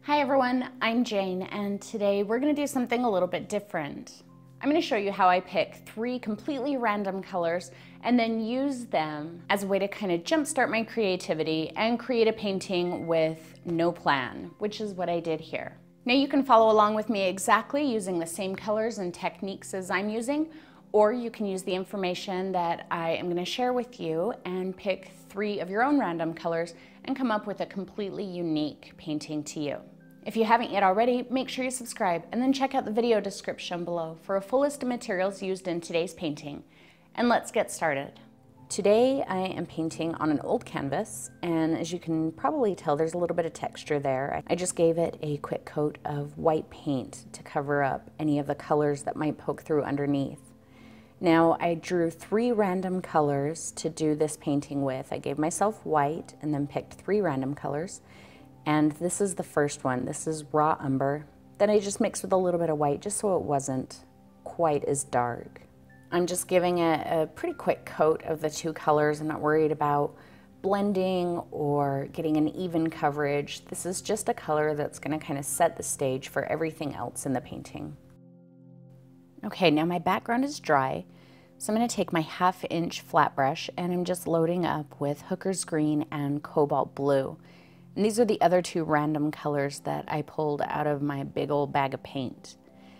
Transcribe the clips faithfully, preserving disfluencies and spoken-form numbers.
Hi everyone, I'm Jane, and today we're going to do something a little bit different. I'm going to show you how I pick three completely random colors and then use them as a way to kind of jumpstart my creativity and create a painting with no plan, which is what I did here. Now you can follow along with me exactly using the same colors and techniques as I'm using, or you can use the information that I am going to share with you and pick three of your own random colors and come up with a completely unique painting to you. If you haven't yet already, make sure you subscribe and then check out the video description below for a full list of materials used in today's painting. And let's get started. Today I am painting on an old canvas, and as you can probably tell, there's a little bit of texture there. I just gave it a quick coat of white paint to cover up any of the colors that might poke through underneath. Now I drew three random colors to do this painting with. I gave myself white and then picked three random colors. And this is the first one. This is raw umber. Then I just mixed with a little bit of white just so it wasn't quite as dark. I'm just giving it a pretty quick coat of the two colors. I'm not worried about blending or getting an even coverage. This is just a color that's going to kind of set the stage for everything else in the painting. Okay, now my background is dry, so I'm going to take my half inch flat brush and I'm just loading up with Hooker's Green and Cobalt Blue. And these are the other two random colors that I pulled out of my big old bag of paint.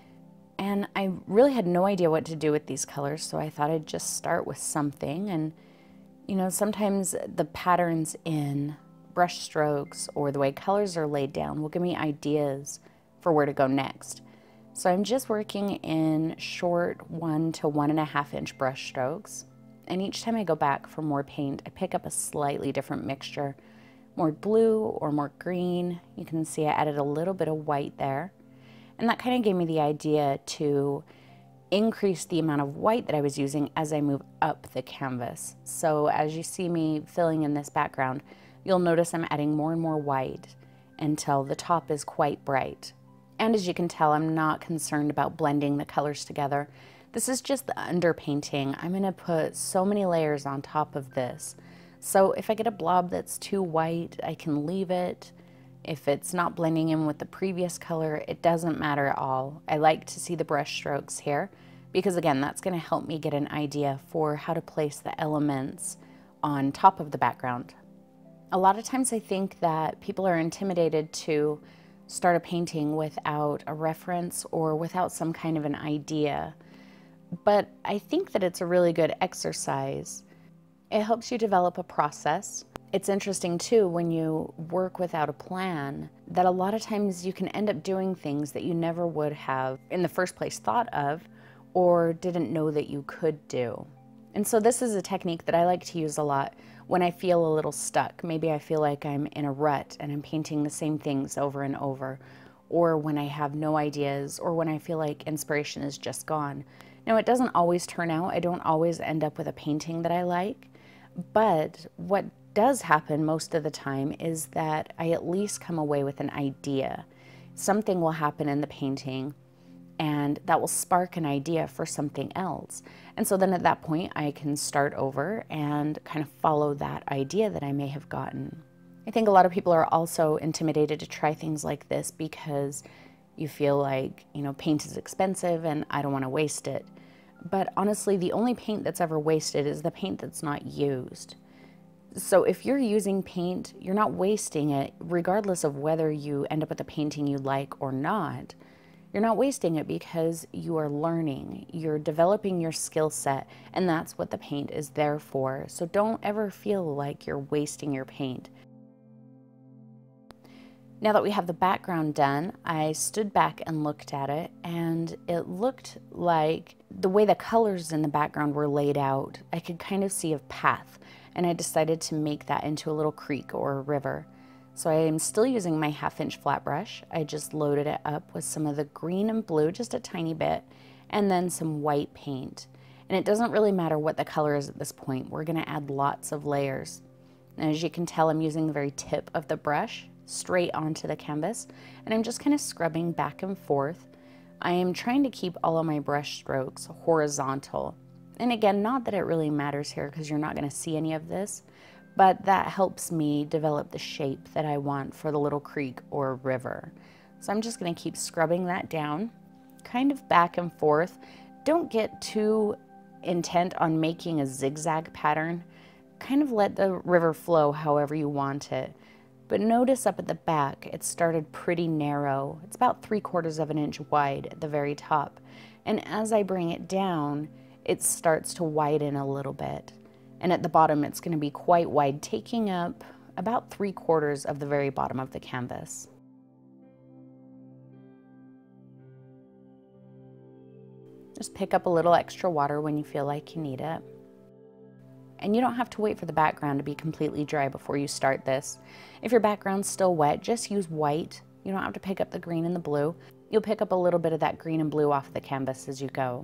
And I really had no idea what to do with these colors, so I thought I'd just start with something. And, you know, sometimes the patterns in brush strokes or the way colors are laid down will give me ideas for where to go next. So I'm just working in short one to one and a half inch brush strokes. And each time I go back for more paint, I pick up a slightly different mixture. More blue or more green. You can see I added a little bit of white there. And that kind of gave me the idea to increase the amount of white that I was using as I move up the canvas. So as you see me filling in this background, you'll notice I'm adding more and more white until the top is quite bright. And as you can tell, I'm not concerned about blending the colors together. This is just the underpainting. I'm going to put so many layers on top of this. So if I get a blob that's too white, I can leave it. If it's not blending in with the previous color, it doesn't matter at all. I like to see the brush strokes here because, again, that's going to help me get an idea for how to place the elements on top of the background. A lot of times I think that people are intimidated to start a painting without a reference or without some kind of an idea. But I think that it's a really good exercise. It helps you develop a process. It's interesting too when you work without a plan that a lot of times you can end up doing things that you never would have in the first place thought of or didn't know that you could do. And so this is a technique that I like to use a lot when I feel a little stuck. Maybe I feel like I'm in a rut and I'm painting the same things over and over, or when I have no ideas, or when I feel like inspiration is just gone. Now, it doesn't always turn out. I don't always end up with a painting that I like. But what does happen most of the time is that I at least come away with an idea. Something will happen in the painting and that will spark an idea for something else. And so then at that point I can start over and kind of follow that idea that I may have gotten. I think a lot of people are also intimidated to try things like this because you feel like, you know, paint is expensive and I don't want to waste it. But honestly, the only paint that's ever wasted is the paint that's not used. So if you're using paint, you're not wasting it, regardless of whether you end up with a painting you like or not. You're not wasting it because you are learning, you're developing your skill set, and that's what the paint is there for. So don't ever feel like you're wasting your paint. Now that we have the background done, I stood back and looked at it, and it looked like the way the colors in the background were laid out, I could kind of see a path, and I decided to make that into a little creek or a river. So I am still using my half inch flat brush. I just loaded it up with some of the green and blue, just a tiny bit, and then some white paint. And it doesn't really matter what the color is at this point. We're going to add lots of layers. And as you can tell, I'm using the very tip of the brush straight onto the canvas, and I'm just kind of scrubbing back and forth. I am trying to keep all of my brush strokes horizontal. And again, not that it really matters here because you're not going to see any of this, but that helps me develop the shape that I want for the little creek or river. So I'm just gonna keep scrubbing that down, kind of back and forth. Don't get too intent on making a zigzag pattern. Kind of let the river flow however you want it. But notice up at the back, it started pretty narrow. It's about three quarters of an inch wide at the very top. And as I bring it down, it starts to widen a little bit. And at the bottom, it's going to be quite wide, taking up about three quarters of the very bottom of the canvas. Just pick up a little extra water when you feel like you need it. And you don't have to wait for the background to be completely dry before you start this. If your background's still wet, just use white. You don't have to pick up the green and the blue. You'll pick up a little bit of that green and blue off the canvas as you go.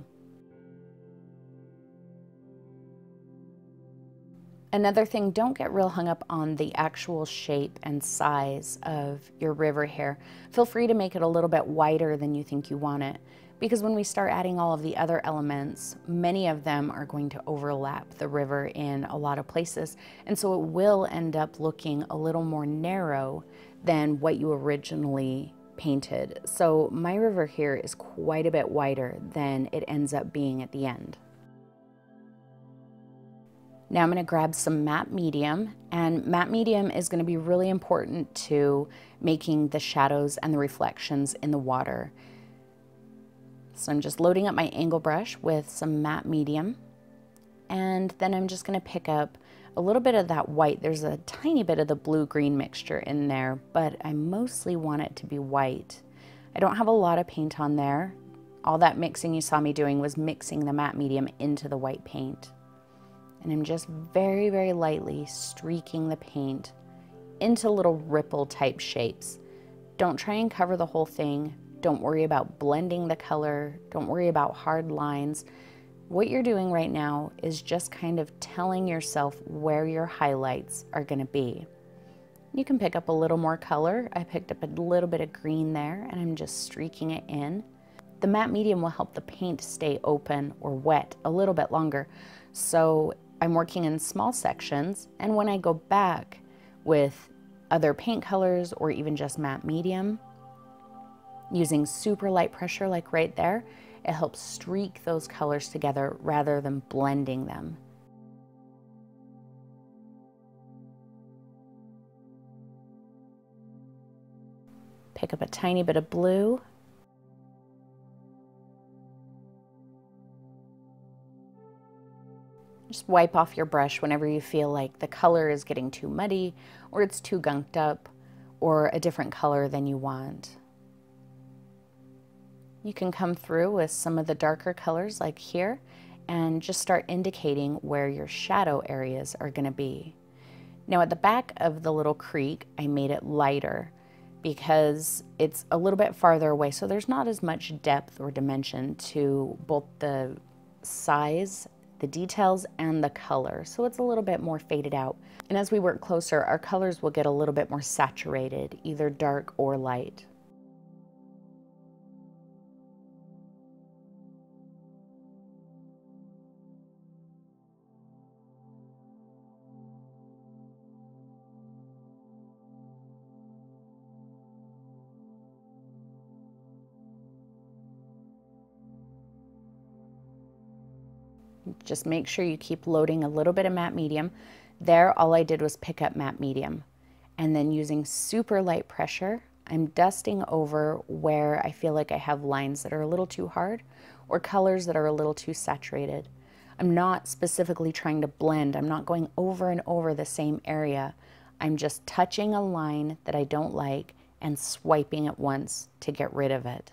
Another thing, don't get real hung up on the actual shape and size of your river here. Feel free to make it a little bit wider than you think you want it, because when we start adding all of the other elements, many of them are going to overlap the river in a lot of places, and so it will end up looking a little more narrow than what you originally painted. So my river here is quite a bit wider than it ends up being at the end. Now I'm going to grab some matte medium, and matte medium is going to be really important to making the shadows and the reflections in the water. So I'm just loading up my angle brush with some matte medium, and then I'm just going to pick up a little bit of that white. There's a tiny bit of the blue-green mixture in there, but I mostly want it to be white. I don't have a lot of paint on there. All that mixing you saw me doing was mixing the matte medium into the white paint. And I'm just very, very lightly streaking the paint into little ripple type shapes. Don't try and cover the whole thing. Don't worry about blending the color. Don't worry about hard lines. What you're doing right now is just kind of telling yourself where your highlights are going to be. You can pick up a little more color. I picked up a little bit of green there, and I'm just streaking it in. The matte medium will help the paint stay open or wet a little bit longer. So I'm working in small sections, and when I go back with other paint colors or even just matte medium, using super light pressure like right there, it helps streak those colors together rather than blending them. Pick up a tiny bit of blue. Just wipe off your brush whenever you feel like the color is getting too muddy or it's too gunked up or a different color than you want. You can come through with some of the darker colors like here and just start indicating where your shadow areas are going to be. Now at the back of the little creek, I made it lighter because it's a little bit farther away, so there's not as much depth or dimension to both the size, the details, and the color, so it's a little bit more faded out. And as we work closer, our colors will get a little bit more saturated, either dark or light. Just make sure you keep loading a little bit of matte medium. There, all I did was pick up matte medium. And then using super light pressure, I'm dusting over where I feel like I have lines that are a little too hard or colors that are a little too saturated. I'm not specifically trying to blend. I'm not going over and over the same area. I'm just touching a line that I don't like and swiping it once to get rid of it.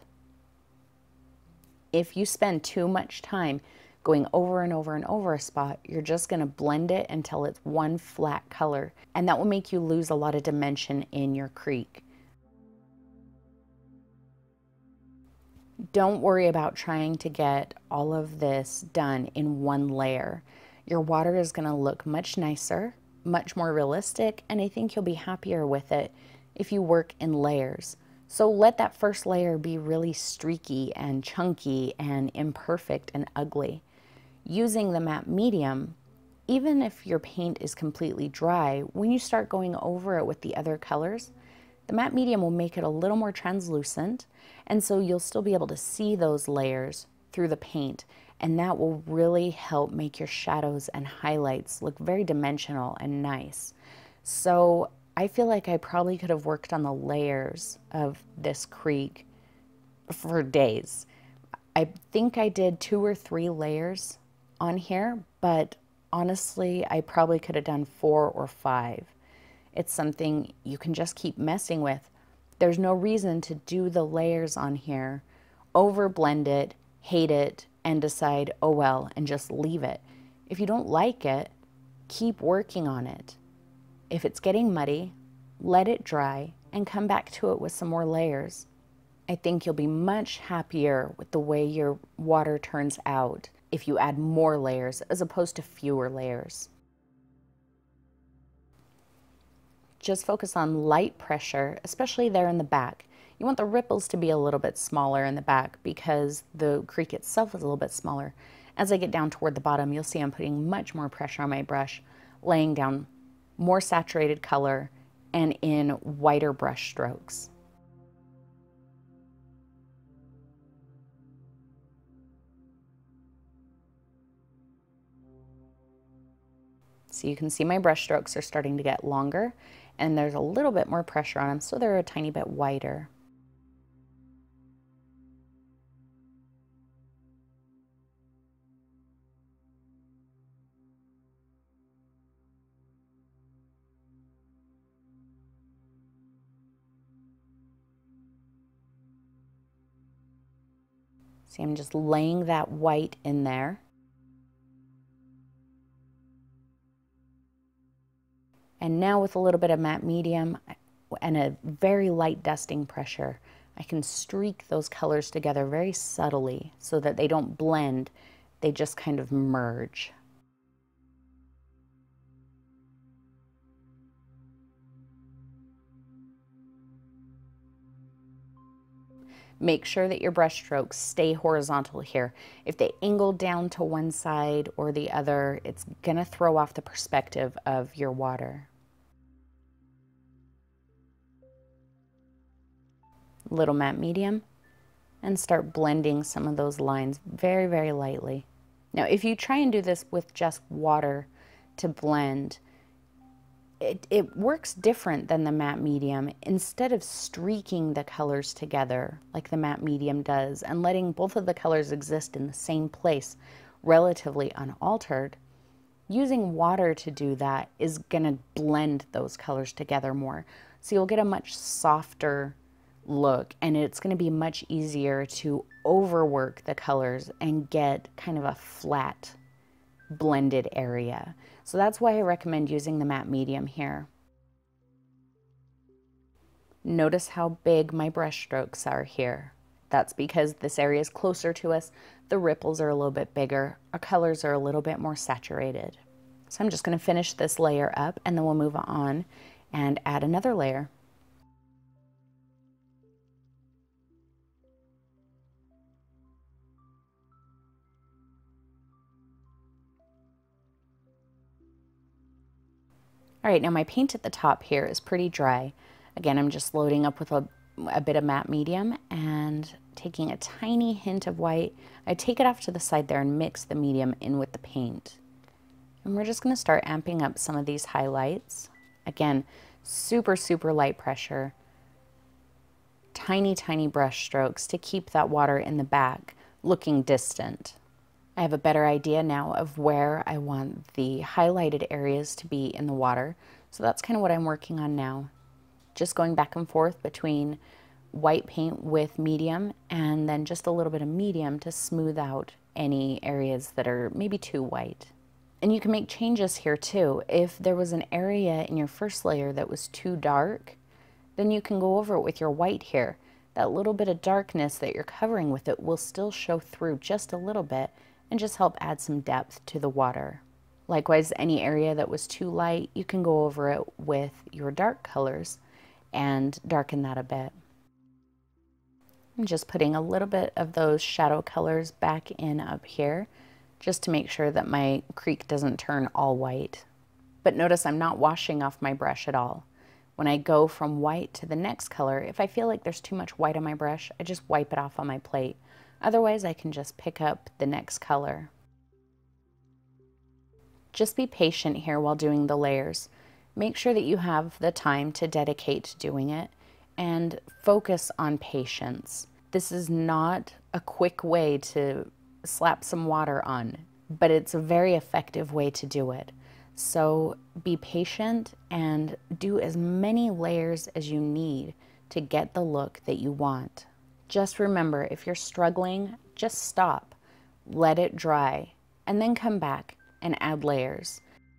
If you spend too much time going over and over and over a spot, you're just going to blend it until it's one flat color, and that will make you lose a lot of dimension in your creek. Don't worry about trying to get all of this done in one layer. Your water is going to look much nicer, much more realistic, and I think you'll be happier with it if you work in layers. So let that first layer be really streaky and chunky and imperfect and ugly. Using the matte medium, even if your paint is completely dry, when you start going over it with the other colors, the matte medium will make it a little more translucent, and so you'll still be able to see those layers through the paint, and that will really help make your shadows and highlights look very dimensional and nice. So I feel like I probably could have worked on the layers of this creek for days. I think I did two or three layers on here, but honestly, I probably could have done four or five. It's something you can just keep messing with. There's no reason to do the layers on here, over blend it, hate it, and decide, oh well, and just leave it. If you don't like it, keep working on it. If it's getting muddy, let it dry and come back to it with some more layers. I think you'll be much happier with the way your water turns out if you add more layers as opposed to fewer layers. Just focus on light pressure, especially there in the back. You want the ripples to be a little bit smaller in the back because the creek itself is a little bit smaller. As I get down toward the bottom, you'll see I'm putting much more pressure on my brush, laying down more saturated color and in whiter brush strokes. So you can see my brush strokes are starting to get longer, and there's a little bit more pressure on them, so they're a tiny bit wider. See, I'm just laying that white in there. And now with a little bit of matte medium and a very light dusting pressure, I can streak those colors together very subtly so that they don't blend, they just kind of merge. Make sure that your brush strokes stay horizontal here. If they angle down to one side or the other, it's gonna throw off the perspective of your water. Little matte medium, and start blending some of those lines very, very lightly. Now, if you try and do this with just water to blend, it, it works different than the matte medium. Instead of streaking the colors together like the matte medium does and letting both of the colors exist in the same place relatively unaltered, using water to do that is gonna blend those colors together more. So you'll get a much softer look, and it's going to be much easier to overwork the colors and get kind of a flat blended area. So that's why I recommend using the matte medium here. Notice how big my brush strokes are here. That's because this area is closer to us. The ripples are a little bit bigger. Our colors are a little bit more saturated. So I'm just going to finish this layer up, and then we'll move on and add another layer. All right, now my paint at the top here is pretty dry. Again, I'm just loading up with a, a bit of matte medium and taking a tiny hint of white. I take it off to the side there and mix the medium in with the paint. And we're just gonna start amping up some of these highlights. Again, super, super light pressure. Tiny, tiny brush strokes to keep that water in the back looking distant. I have a better idea now of where I want the highlighted areas to be in the water. So that's kind of what I'm working on now. Just going back and forth between white paint with medium and then just a little bit of medium to smooth out any areas that are maybe too white. And you can make changes here too. If there was an area in your first layer that was too dark, then you can go over it with your white here. That little bit of darkness that you're covering with it will still show through just a little bit and just help add some depth to the water. Likewise, any area that was too light, you can go over it with your dark colors and darken that a bit. I'm just putting a little bit of those shadow colors back in up here just to make sure that my creek doesn't turn all white. But notice I'm not washing off my brush at all. When I go from white to the next color, if I feel like there's too much white on my brush, I just wipe it off on my plate. Otherwise, I can just pick up the next color. Just be patient here while doing the layers. Make sure that you have the time to dedicate to doing it and focus on patience. This is not a quick way to slap some water on, but it's a very effective way to do it. So be patient and do as many layers as you need to get the look that you want. Just remember, if you're struggling, just stop, let it dry, and then come back and add layers.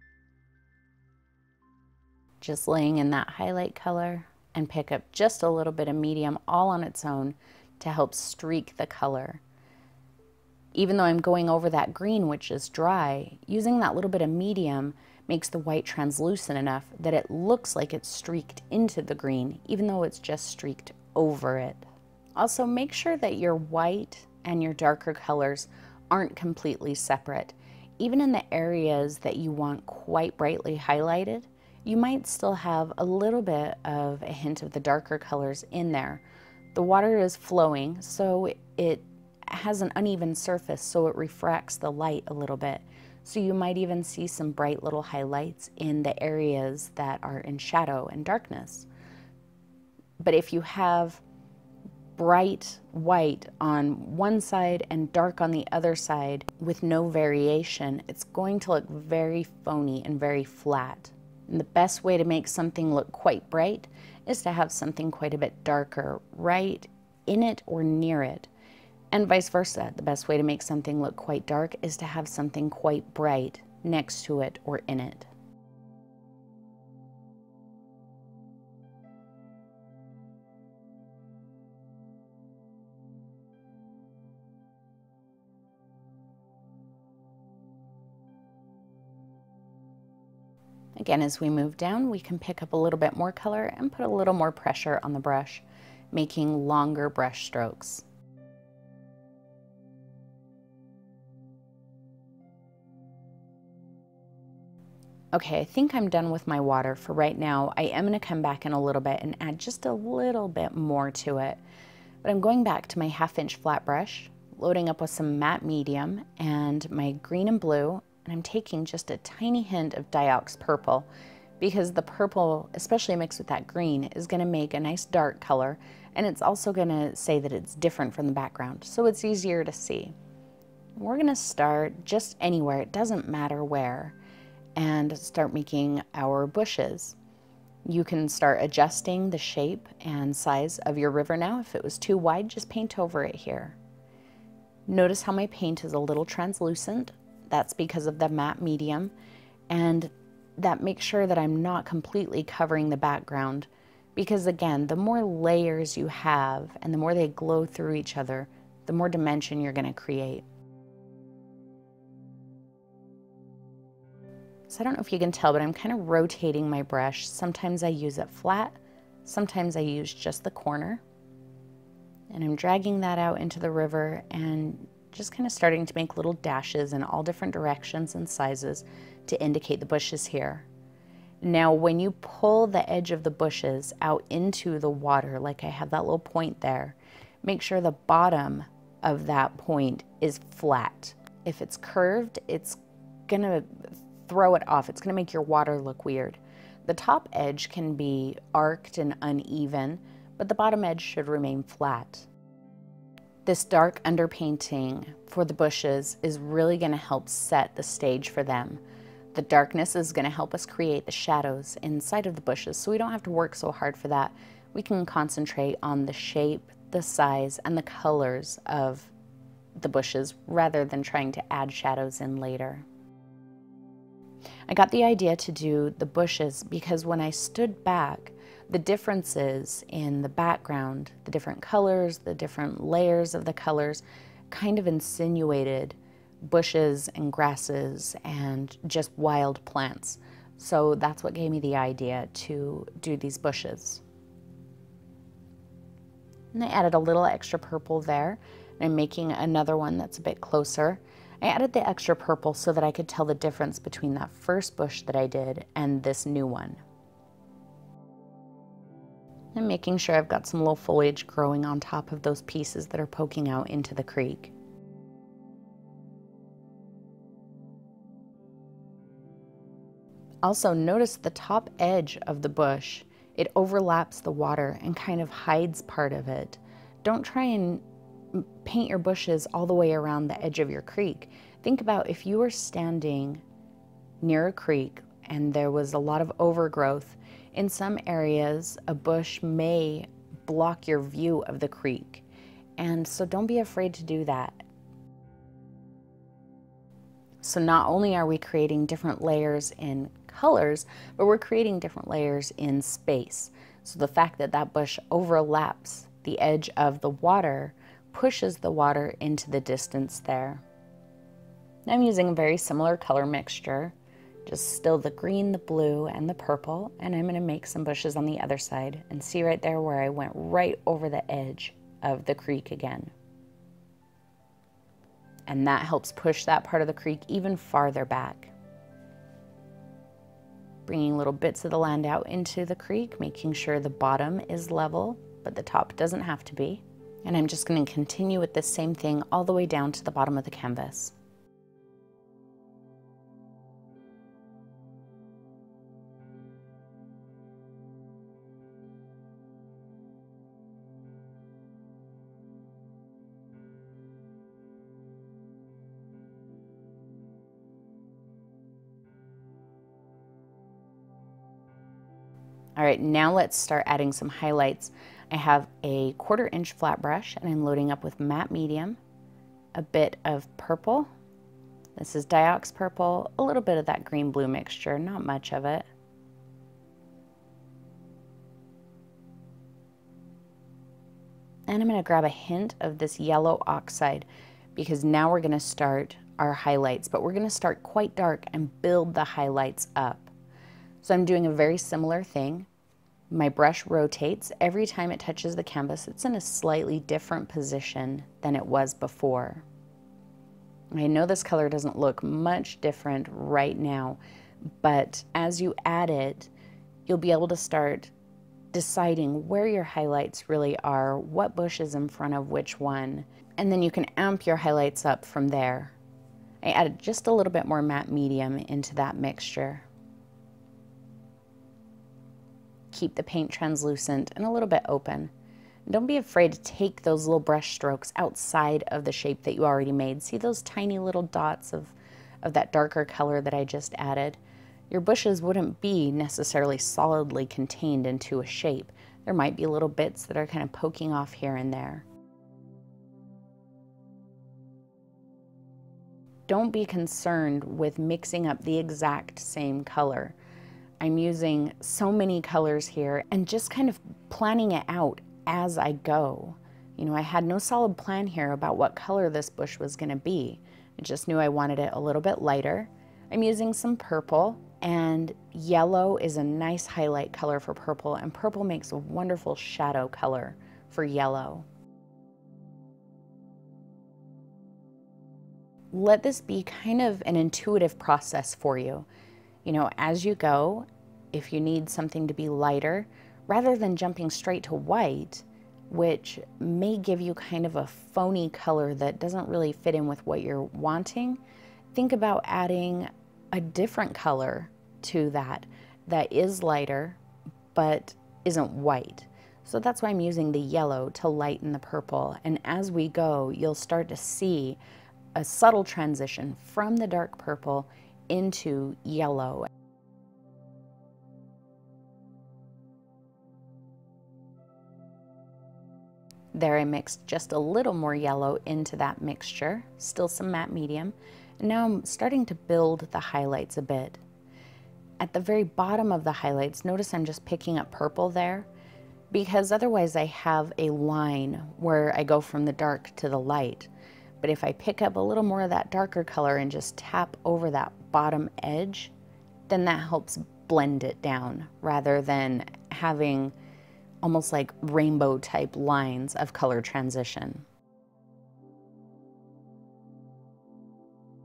Just laying in that highlight color and pick up just a little bit of medium all on its own to help streak the color. Even though I'm going over that green, which is dry, using that little bit of medium makes the white translucent enough that it looks like it's streaked into the green, even though it's just streaked over it. Also, make sure that your white and your darker colors aren't completely separate. Even in the areas that you want quite brightly highlighted, you might still have a little bit of a hint of the darker colors in there. The water is flowing, so it has an uneven surface, so it refracts the light a little bit. So you might even see some bright little highlights in the areas that are in shadow and darkness. But if you have bright white on one side and dark on the other side with no variation, it's going to look very phony and very flat. And the best way to make something look quite bright is to have something quite a bit darker right in it or near it. And vice versa. The best way to make something look quite dark is to have something quite bright next to it or in it. Again, as we move down, we can pick up a little bit more color and put a little more pressure on the brush, making longer brush strokes. Okay, I think I'm done with my water for right now. I am going to come back in a little bit and add just a little bit more to it. But I'm going back to my half inch flat brush, loading up with some matte medium and my green and blue, and I'm taking just a tiny hint of Dioxazine Purple because the purple, especially mixed with that green, is going to make a nice dark color, and it's also going to say that it's different from the background, so it's easier to see. We're going to start just anywhere, it doesn't matter where, and start making our bushes. You can start adjusting the shape and size of your river now. If it was too wide, just paint over it here. Notice how my paint is a little translucent. That's because of the matte medium, and that makes sure that I'm not completely covering the background, because again, the more layers you have and the more they glow through each other, the more dimension you're going to create. So I don't know if you can tell, but I'm kind of rotating my brush. Sometimes I use it flat, sometimes I use just the corner. And I'm dragging that out into the river and just kind of starting to make little dashes in all different directions and sizes to indicate the bushes here. Now, when you pull the edge of the bushes out into the water, like I have that little point there, make sure the bottom of that point is flat. If it's curved, it's gonna throw it off. It's going to make your water look weird. The top edge can be arced and uneven, but the bottom edge should remain flat. This dark underpainting for the bushes is really going to help set the stage for them. The darkness is going to help us create the shadows inside of the bushes, so we don't have to work so hard for that. We can concentrate on the shape, the size, and the colors of the bushes rather than trying to add shadows in later. I got the idea to do the bushes because when I stood back, the differences in the background, the different colors, the different layers of the colors, kind of insinuated bushes and grasses and just wild plants. So that's what gave me the idea to do these bushes. And I added a little extra purple there, and I'm making another one that's a bit closer. I added the extra purple so that I could tell the difference between that first bush that I did and this new one. I'm making sure I've got some little foliage growing on top of those pieces that are poking out into the creek. Also, notice the top edge of the bush. It overlaps the water and kind of hides part of it. Don't try and paint your bushes all the way around the edge of your creek. Think about if you were standing near a creek and there was a lot of overgrowth. In some areas, a bush may block your view of the creek. And so don't be afraid to do that. So not only are we creating different layers in colors, but we're creating different layers in space. So the fact that that bush overlaps the edge of the water pushes the water into the distance there. I'm using a very similar color mixture, just still the green, the blue, and the purple, and I'm going to make some bushes on the other side, and see right there where I went right over the edge of the creek again. And that helps push that part of the creek even farther back. Bringing little bits of the land out into the creek, making sure the bottom is level, but the top doesn't have to be. And I'm just going to continue with this same thing all the way down to the bottom of the canvas. All right, now let's start adding some highlights. I have a quarter inch flat brush and I'm loading up with matte medium, a bit of purple. This is Dioxazine Purple, a little bit of that green blue mixture, not much of it. And I'm gonna grab a hint of this yellow Oxide because now we're gonna start our highlights, but we're gonna start quite dark and build the highlights up. So I'm doing a very similar thing. My brush rotates. Every time it touches the canvas, it's in a slightly different position than it was before. I know this color doesn't look much different right now, but as you add it, you'll be able to start deciding where your highlights really are, what bush is in front of which one, and then you can amp your highlights up from there. I added just a little bit more matte medium into that mixture. Keep the paint translucent and a little bit open. Don't be afraid to take those little brush strokes outside of the shape that you already made. See those tiny little dots of, of that darker color that I just added? Your bushes wouldn't be necessarily solidly contained into a shape. There might be little bits that are kind of poking off here and there. Don't be concerned with mixing up the exact same color. I'm using so many colors here and just kind of planning it out as I go. You know, I had no solid plan here about what color this bush was going to be. I just knew I wanted it a little bit lighter. I'm using some purple, and yellow is a nice highlight color for purple, and purple makes a wonderful shadow color for yellow. Let this be kind of an intuitive process for you. You know, as you go, if you need something to be lighter, rather than jumping straight to white, which may give you kind of a phony color that doesn't really fit in with what you're wanting, think about adding a different color to that that is lighter but isn't white. So that's why I'm using the yellow to lighten the purple. And as we go, you'll start to see a subtle transition from the dark purple into yellow. There I mixed just a little more yellow into that mixture, still some matte medium, and now I'm starting to build the highlights a bit. At the very bottom of the highlights, notice I'm just picking up purple there, because otherwise I have a line where I go from the dark to the light. But if I pick up a little more of that darker color and just tap over that bottom edge, then that helps blend it down rather than having almost like rainbow type lines of color transition.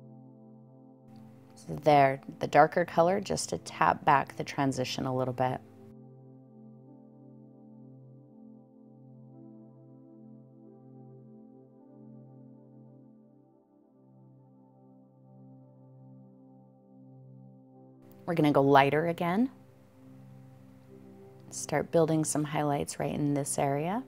So there, the darker color just to tap back the transition a little bit. We're gonna go lighter again. Start building some highlights right in this area.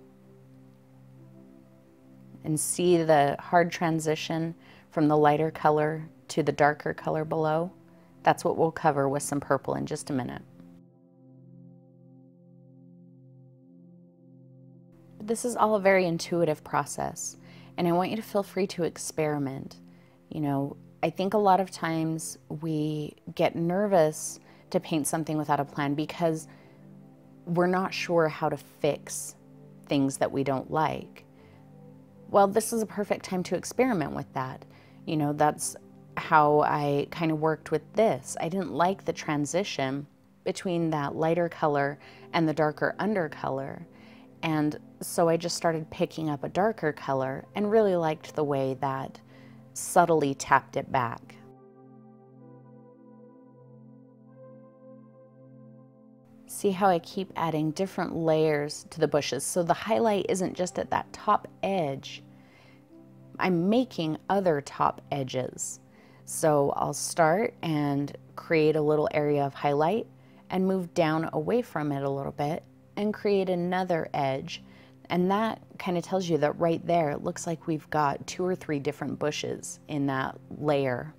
And see the hard transition from the lighter color to the darker color below. That's what we'll cover with some purple in just a minute. This is all a very intuitive process, and I want you to feel free to experiment. You know, I think a lot of times we get nervous to paint something without a plan because we're not sure how to fix things that we don't like. Well, this is a perfect time to experiment with that. You know, that's how I kind of worked with this. I didn't like the transition between that lighter color and the darker undercolor. And so I just started picking up a darker color and really liked the way that subtly tapped it back. See how I keep adding different layers to the bushes. So the highlight isn't just at that top edge. I'm making other top edges. So I'll start and create a little area of highlight and move down away from it a little bit and create another edge. And that kind of tells you that right there, it looks like we've got two or three different bushes in that layer.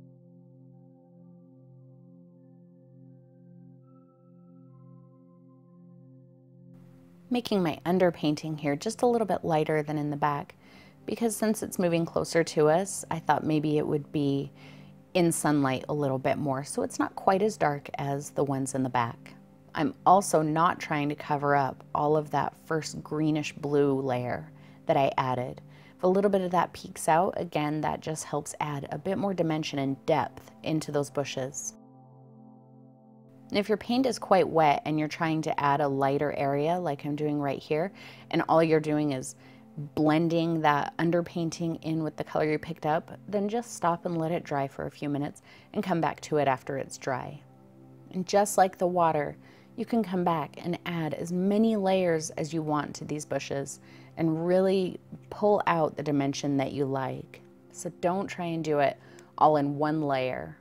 Making my underpainting here just a little bit lighter than in the back, because since it's moving closer to us, I thought maybe it would be in sunlight a little bit more, so it's not quite as dark as the ones in the back. I'm also not trying to cover up all of that first greenish blue layer that I added. If a little bit of that peeks out, again, that just helps add a bit more dimension and depth into those bushes. And if your paint is quite wet and you're trying to add a lighter area like I'm doing right here, and all you're doing is blending that underpainting in with the color you picked up, then just stop and let it dry for a few minutes and come back to it after it's dry. And just like the water, you can come back and add as many layers as you want to these bushes and really pull out the dimension that you like. So don't try and do it all in one layer.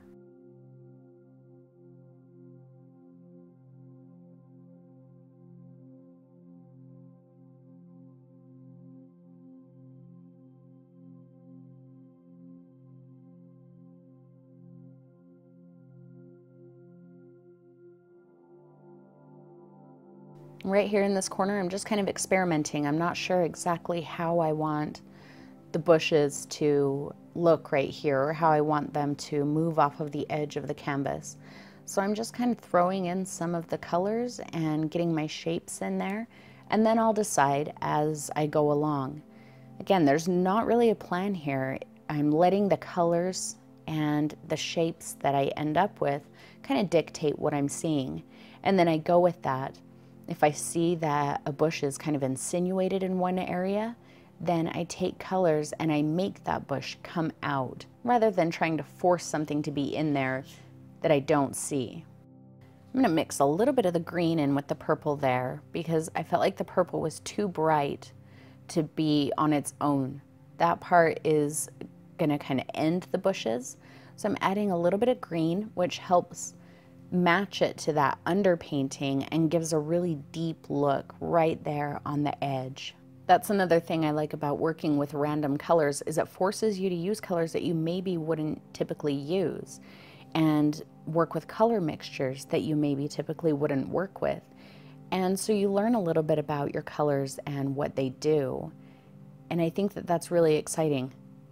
Right here in this corner, I'm just kind of experimenting. I'm not sure exactly how I want the bushes to look right here or how I want them to move off of the edge of the canvas. So I'm just kind of throwing in some of the colors and getting my shapes in there, and then I'll decide as I go along. Again, there's not really a plan here. I'm letting the colors and the shapes that I end up with kind of dictate what I'm seeing, and then I go with that. If I see that a bush is kind of insinuated in one area, then I take colors and I make that bush come out rather than trying to force something to be in there that I don't see. I'm gonna mix a little bit of the green in with the purple there because I felt like the purple was too bright to be on its own. That part is gonna kind of end the bushes. So I'm adding a little bit of green, which helps match it to that underpainting and gives a really deep look right there on the edge. That's another thing I like about working with random colors is it forces you to use colors that you maybe wouldn't typically use and work with color mixtures that you maybe typically wouldn't work with. And so you learn a little bit about your colors and what they do. And I think that that's really exciting.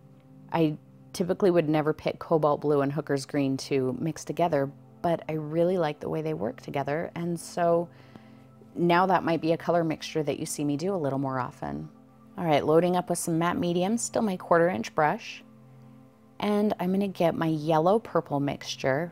I typically would never pick Cobalt Blue and Hooker's Green to mix together, but I really like the way they work together, and so now that might be a color mixture that you see me do a little more often. All right, loading up with some matte medium, still my quarter inch brush, and I'm gonna get my yellow purple mixture.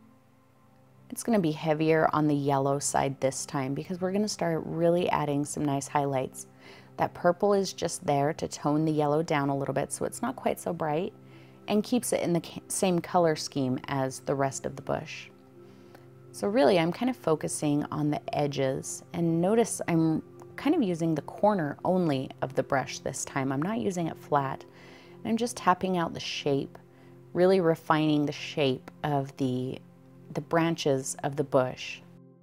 It's gonna be heavier on the yellow side this time because we're gonna start really adding some nice highlights. That purple is just there to tone the yellow down a little bit so it's not quite so bright, and keeps it in the same color scheme as the rest of the bush. So really, I'm kind of focusing on the edges, and notice I'm kind of using the corner only of the brush this time. I'm not using it flat. I'm just tapping out the shape, really refining the shape of the, the branches of the bush.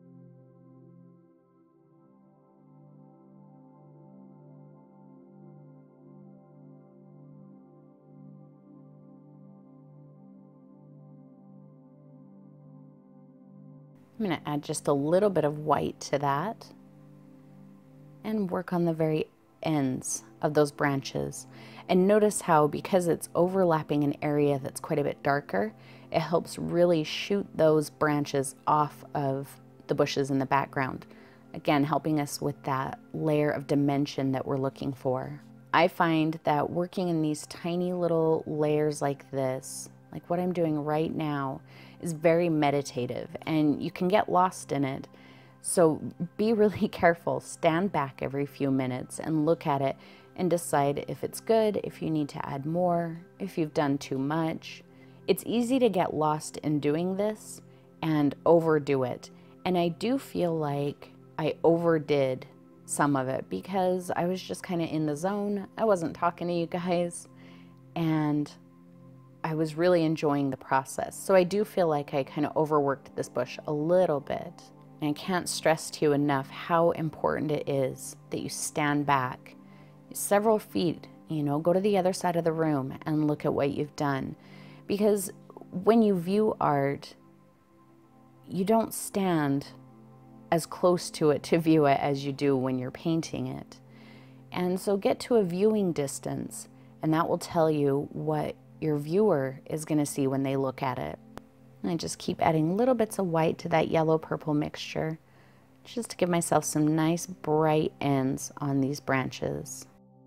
I'm going to add just a little bit of white to that and work on the very ends of those branches. And notice how, because it's overlapping an area that's quite a bit darker, it helps really shoot those branches off of the bushes in the background. Again, helping us with that layer of dimension that we're looking for. I find that working in these tiny little layers like this, like what I'm doing right now, is very meditative, and you can get lost in it. So be really careful. Stand back every few minutes and look at it and decide if it's good, if you need to add more, if you've done too much. It's easy to get lost in doing this and overdo it. And I do feel like I overdid some of it because I was just kind of in the zone. I wasn't talking to you guys, and I was really enjoying the process. So I do feel like I kind of overworked this bush a little bit. And I can't stress to you enough how important it is that you stand back several feet, you know, go to the other side of the room and look at what you've done. Because when you view art, you don't stand as close to it to view it as you do when you're painting it. And so get to a viewing distance, and that will tell you what your viewer is going to see when they look at it. And I just keep adding little bits of white to that yellow-purple mixture, just to give myself some nice bright ends on these branches.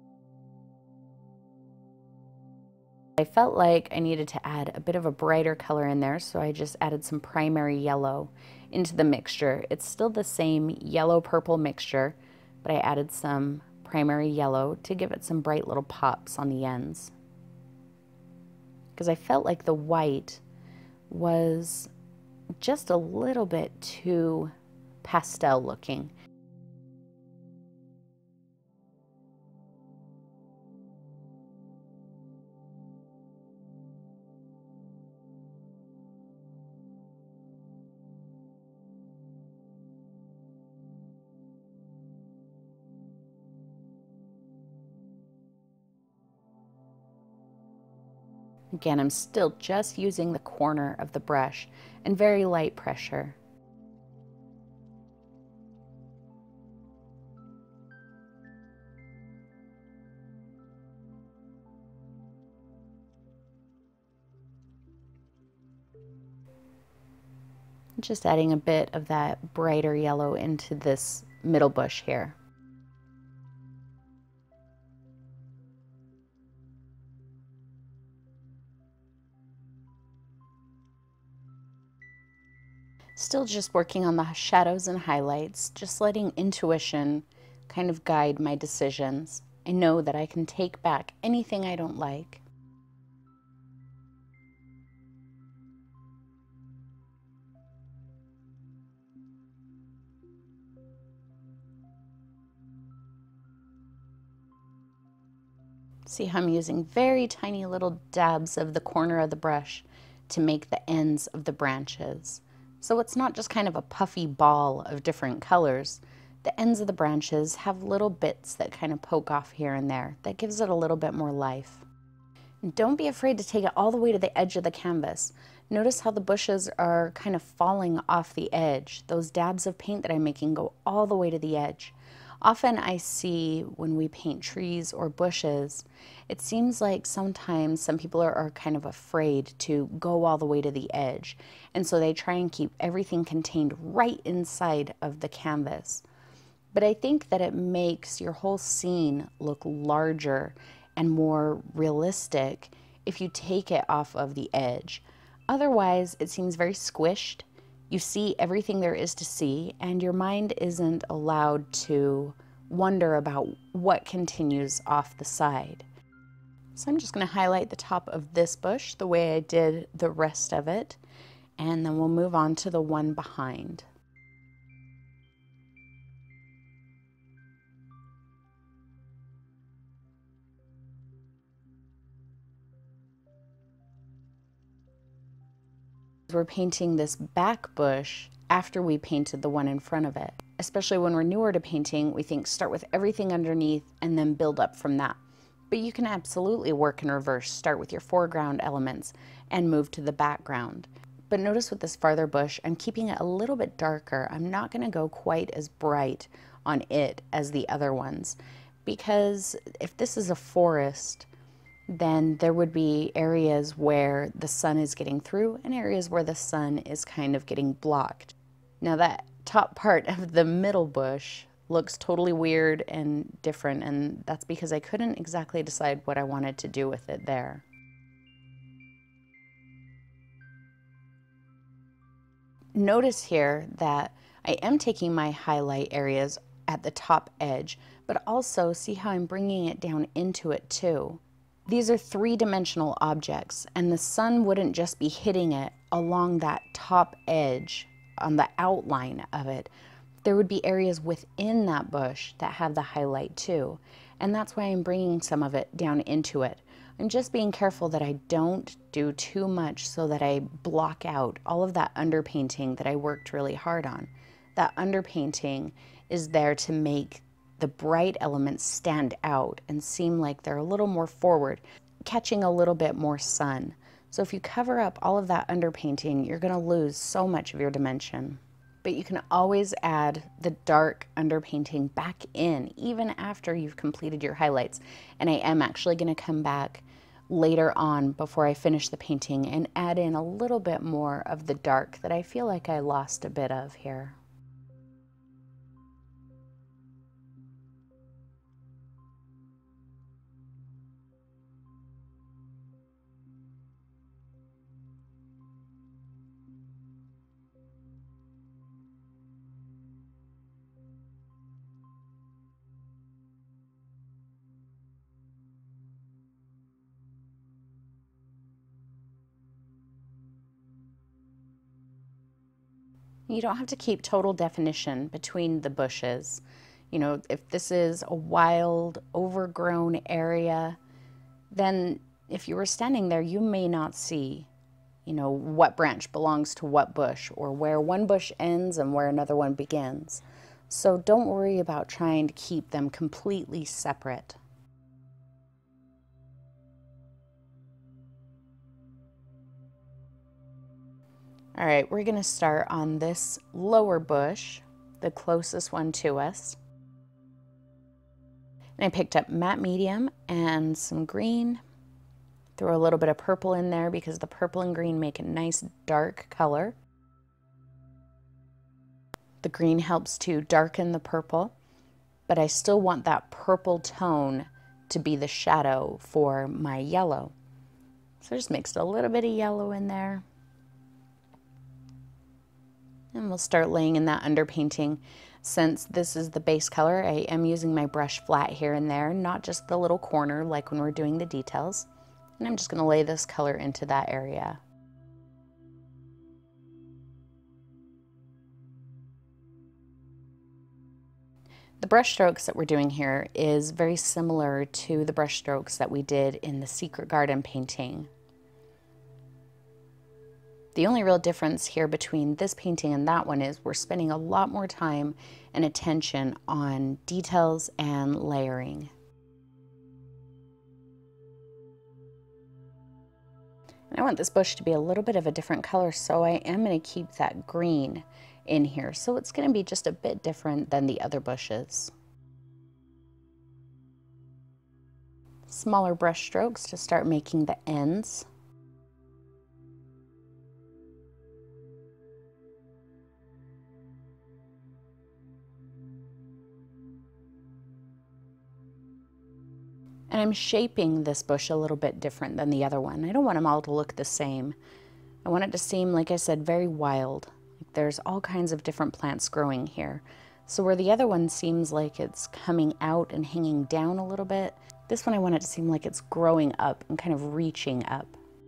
I felt like I needed to add a bit of a brighter color in there, so I just added some primary yellow into the mixture. It's still the same yellow-purple mixture, but I added some primary yellow to give it some bright little pops on the ends. Because I felt like the white was just a little bit too pastel looking. Again, I'm still just using the corner of the brush and very light pressure. Just adding a bit of that brighter yellow into this middle bush here. Still just working on the shadows and highlights, just letting intuition kind of guide my decisions. I know that I can take back anything I don't like. See how I'm using very tiny little dabs of the corner of the brush to make the ends of the branches. So it's not just kind of a puffy ball of different colors. The ends of the branches have little bits that kind of poke off here and there. That gives it a little bit more life. And don't be afraid to take it all the way to the edge of the canvas. Notice how the bushes are kind of falling off the edge. Those dabs of paint that I'm making go all the way to the edge. Often I see when we paint trees or bushes, it seems like sometimes some people are, are kind of afraid to go all the way to the edge. And so they try and keep everything contained right inside of the canvas. But I think that it makes your whole scene look larger and more realistic if you take it off of the edge. Otherwise, it seems very squished. You see everything there is to see, and your mind isn't allowed to wonder about what continues off the side. So I'm just going to highlight the top of this bush the way I did the rest of it, and then we'll move on to the one behind. We're painting this back bush after we painted the one in front of it. Especially when we're newer to painting, we think start with everything underneath and then build up from that. But you can absolutely work in reverse. Start with your foreground elements and move to the background. But notice with this farther bush, I'm keeping it a little bit darker. I'm not going to go quite as bright on it as the other ones, because if this is a forest, then there would be areas where the sun is getting through and areas where the sun is kind of getting blocked. Now that top part of the middle bush looks totally weird and different, and that's because I couldn't exactly decide what I wanted to do with it there. Notice here that I am taking my highlight areas at the top edge, but also see how I'm bringing it down into it too. These are three-dimensional objects, and the sun wouldn't just be hitting it along that top edge on the outline of it. There would be areas within that bush that have the highlight too, and that's why I'm bringing some of it down into it. I'm just being careful that I don't do too much so that I block out all of that underpainting that I worked really hard on. That underpainting is there to make the bright elements stand out and seem like they're a little more forward, catching a little bit more sun. So if you cover up all of that underpainting, you're going to lose so much of your dimension. But you can always add the dark underpainting back in even after you've completed your highlights. And I am actually going to come back later on before I finish the painting and add in a little bit more of the dark that I feel like I lost a bit of here. You don't have to keep total definition between the bushes. You know, if this is a wild, overgrown area, then if you were standing there, you may not see, you know, what branch belongs to what bush, or where one bush ends and where another one begins. So don't worry about trying to keep them completely separate. All right, we're gonna start on this lower bush, the closest one to us. And I picked up matte medium and some green. Throw a little bit of purple in there because the purple and green make a nice dark color. The green helps to darken the purple, but I still want that purple tone to be the shadow for my yellow. So I just mixed a little bit of yellow in there. And we'll start laying in that underpainting. Since this is the base color, I am using my brush flat here and there, not just the little corner like when we're doing the details. And I'm just going to lay this color into that area. The brush strokes that we're doing here is very similar to the brush strokes that we did in the Secret Garden painting. The only real difference here between this painting and that one is we're spending a lot more time and attention on details and layering. And I want this bush to be a little bit of a different color, so I am going to keep that green in here. So it's going to be just a bit different than the other bushes. Smaller brush strokes to start making the ends. And I'm shaping this bush a little bit different than the other one. I don't want them all to look the same. I want it to seem, like I said, very wild. Like there's all kinds of different plants growing here. So where the other one seems like it's coming out and hanging down a little bit, This one I want it to seem like it's growing up and kind of reaching up.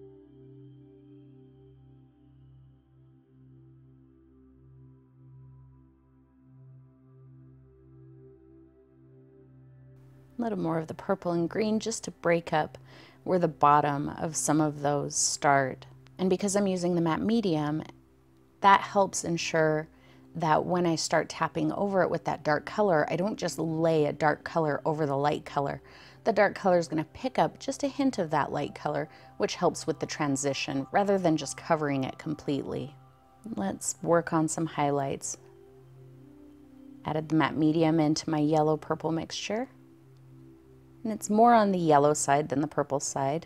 A little more of the purple and green just to break up where the bottom of some of those start. And because I'm using the matte medium, that helps ensure that when I start tapping over it with that dark color, I don't just lay a dark color over the light color. The dark color is going to pick up just a hint of that light color, which helps with the transition rather than just covering it completely. Let's work on some highlights. Added the matte medium into my yellow purple mixture. And it's more on the yellow side than the purple side.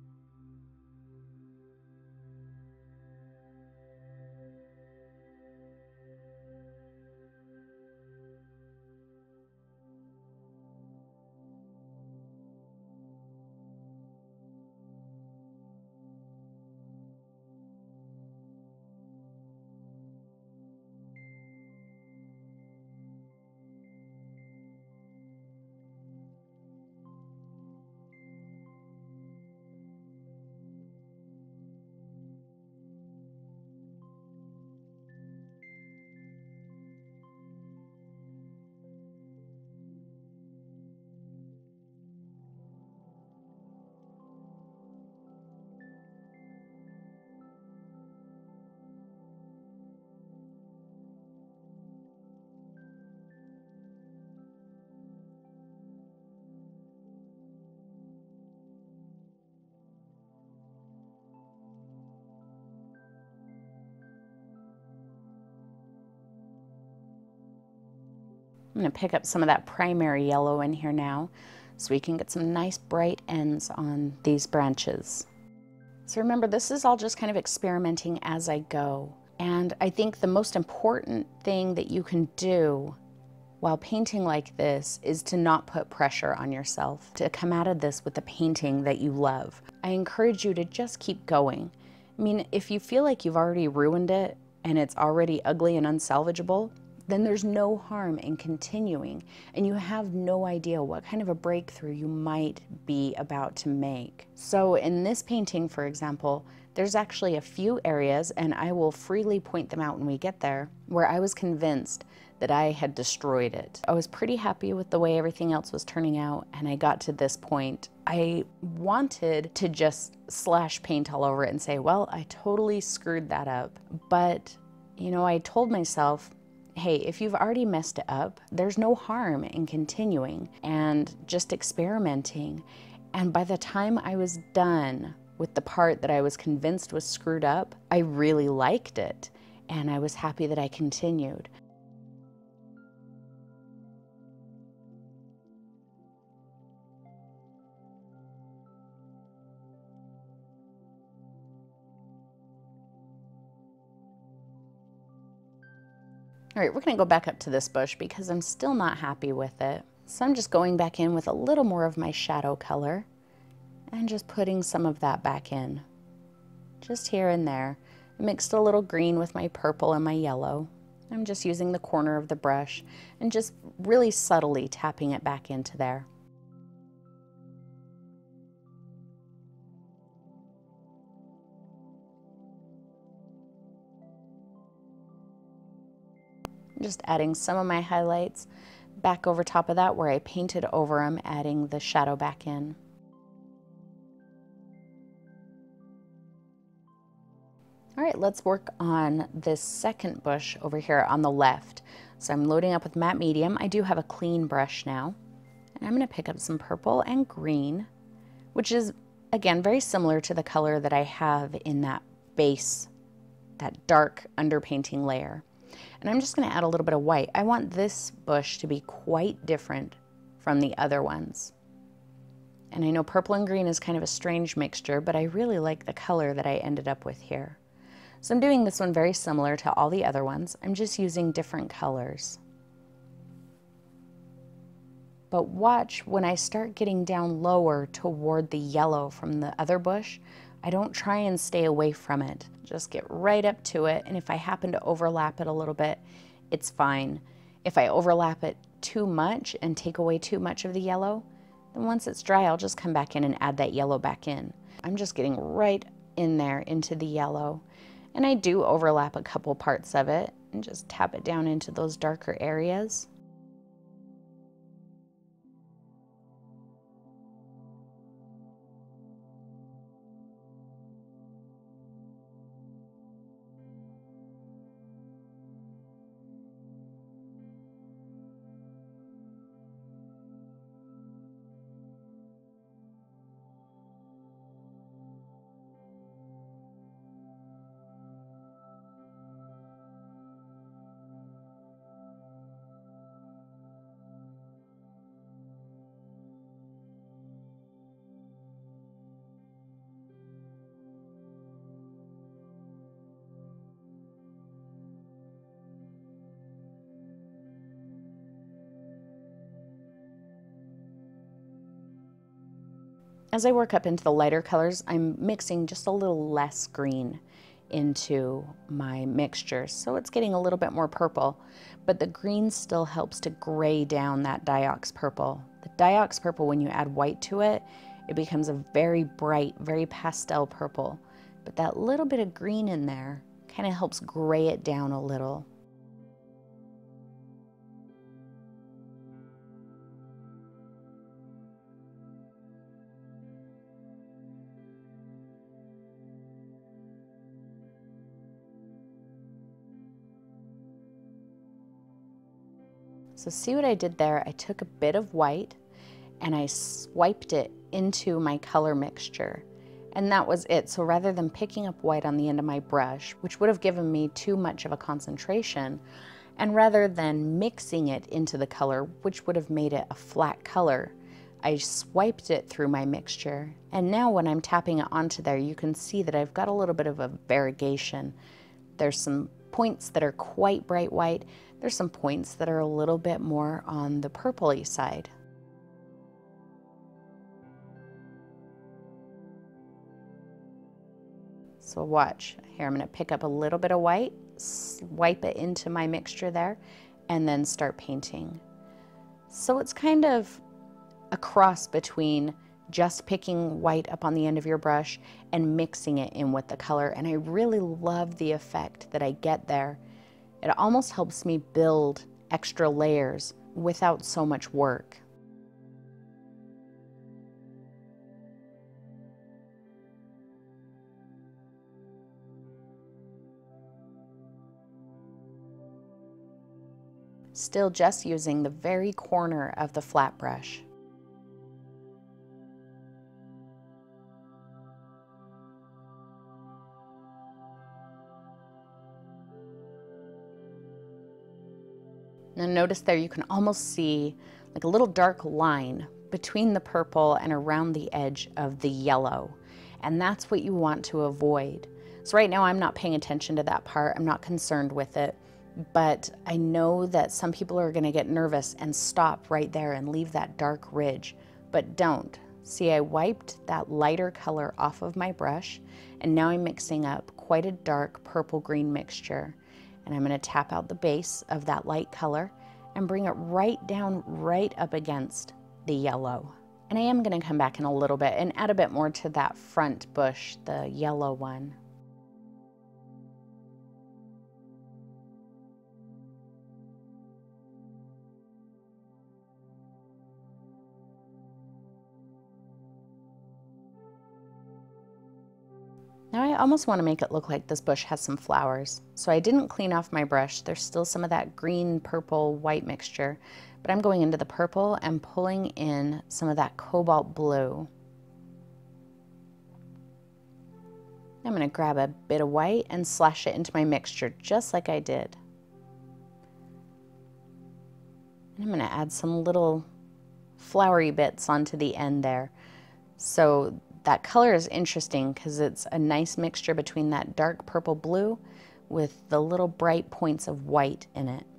I'm going to pick up some of that primary yellow in here now so we can get some nice bright ends on these branches. So remember, this is all just kind of experimenting as I go. And I think the most important thing that you can do while painting like this is to not put pressure on yourself, to come out of this with the painting that you love. I encourage you to just keep going. I mean, if you feel like you've already ruined it and it's already ugly and unsalvageable, then there's no harm in continuing, and you have no idea what kind of a breakthrough you might be about to make. So in this painting, for example, there's actually a few areas, and I will freely point them out when we get there, where I was convinced that I had destroyed it. I was pretty happy with the way everything else was turning out, and I got to this point. I wanted to just slash paint all over it and say, well, I totally screwed that up. But, you know, I told myself, hey, if you've already messed it up, there's no harm in continuing and just experimenting. And by the time I was done with the part that I was convinced was screwed up, I really liked it, and I was happy that I continued. All right, we're gonna go back up to this bush because I'm still not happy with it. So I'm just going back in with a little more of my shadow color and just putting some of that back in, just here and there. I mixed a little green with my purple and my yellow. I'm just using the corner of the brush and just really subtly tapping it back into there. Just adding some of my highlights back over top of that where I painted over them, adding the shadow back in. All right, let's work on this second bush over here on the left. So I'm loading up with matte medium. I do have a clean brush now. And I'm gonna pick up some purple and green, which is, again, very similar to the color that I have in that base, that dark underpainting layer. And I'm just going to add a little bit of white. I want this bush to be quite different from the other ones. And I know purple and green is kind of a strange mixture, but I really like the color that I ended up with here. So I'm doing this one very similar to all the other ones. I'm just using different colors. But watch, when I start getting down lower toward the yellow from the other bush, I don't try and stay away from it. Just get right up to it, and if I happen to overlap it a little bit, it's fine. If I overlap it too much and take away too much of the yellow, Then once it's dry, I'll just come back in and add that yellow back in. I'm just getting right in there into the yellow. And I do overlap a couple parts of it and just tap it down into those darker areas. As I work up into the lighter colors, I'm mixing just a little less green into my mixture. So it's getting a little bit more purple, but the green still helps to gray down that Diox purple. The Diox purple, when you add white to it, it becomes a very bright, very pastel purple. But that little bit of green in there kind of helps gray it down a little. So see what I did there? I took a bit of white and I swiped it into my color mixture. And that was it. So rather than picking up white on the end of my brush, which would have given me too much of a concentration, and rather than mixing it into the color, which would have made it a flat color, I swiped it through my mixture. And now when I'm tapping it onto there, you can see that I've got a little bit of a variegation. There's some points that are quite bright white. There's some points that are a little bit more on the purpley side. So watch, here I'm going to pick up a little bit of white, swipe it into my mixture there, and then start painting. So it's kind of a cross between just picking white up on the end of your brush and mixing it in with the color, and I really love the effect that I get there. It almost helps me build extra layers without so much work. Still just using the very corner of the flat brush. Now notice there you can almost see like a little dark line between the purple and around the edge of the yellow. And that's what you want to avoid. So right now I'm not paying attention to that part. I'm not concerned with it. But I know that some people are going to get nervous and stop right there and leave that dark ridge. But don't. See, I wiped that lighter color off of my brush, and now I'm mixing up quite a dark purple-green mixture. And I'm going to tap out the base of that light color and bring it right down, right up against the yellow. And I am going to come back in a little bit and add a bit more to that front bush, the yellow one. Now I almost want to make it look like this bush has some flowers. So I didn't clean off my brush. There's still some of that green, purple, white mixture, but I'm going into the purple and pulling in some of that cobalt blue. I'm going to grab a bit of white and slash it into my mixture just like I did. And I'm going to add some little flowery bits onto the end there. So that color is interesting because it's a nice mixture between that dark purple blue with the little bright points of white in it.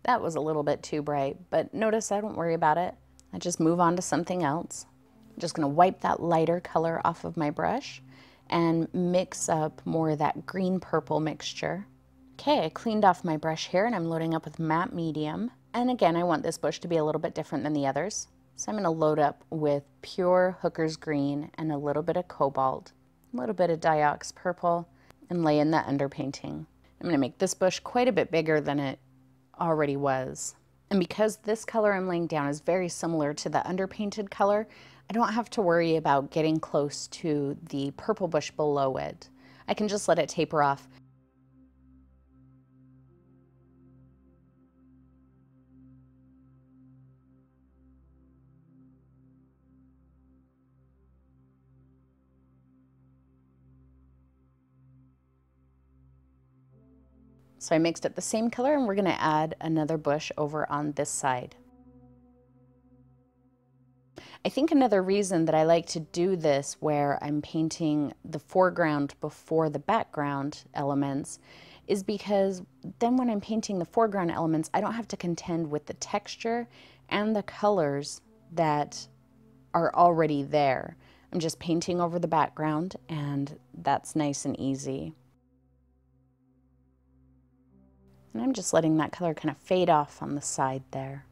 That was a little bit too bright, but notice I don't worry about it. I just move on to something else. I'm just gonna wipe that lighter color off of my brush and mix up more of that green purple mixture. Okay, I cleaned off my brush here and I'm loading up with matte medium. And again, I want this bush to be a little bit different than the others. So I'm gonna load up with pure Hooker's Green and a little bit of Cobalt, a little bit of Dioxazine Purple, and lay in that underpainting. I'm gonna make this bush quite a bit bigger than it already was. And because this color I'm laying down is very similar to the underpainted color, I don't have to worry about getting close to the purple bush below it. I can just let it taper off. So I mixed up the same color and we're gonna add another bush over on this side. I think another reason that I like to do this where I'm painting the foreground before the background elements is because then when I'm painting the foreground elements, I don't have to contend with the texture and the colors that are already there. I'm just painting over the background and that's nice and easy. And I'm just letting that color kind of fade off on the side there.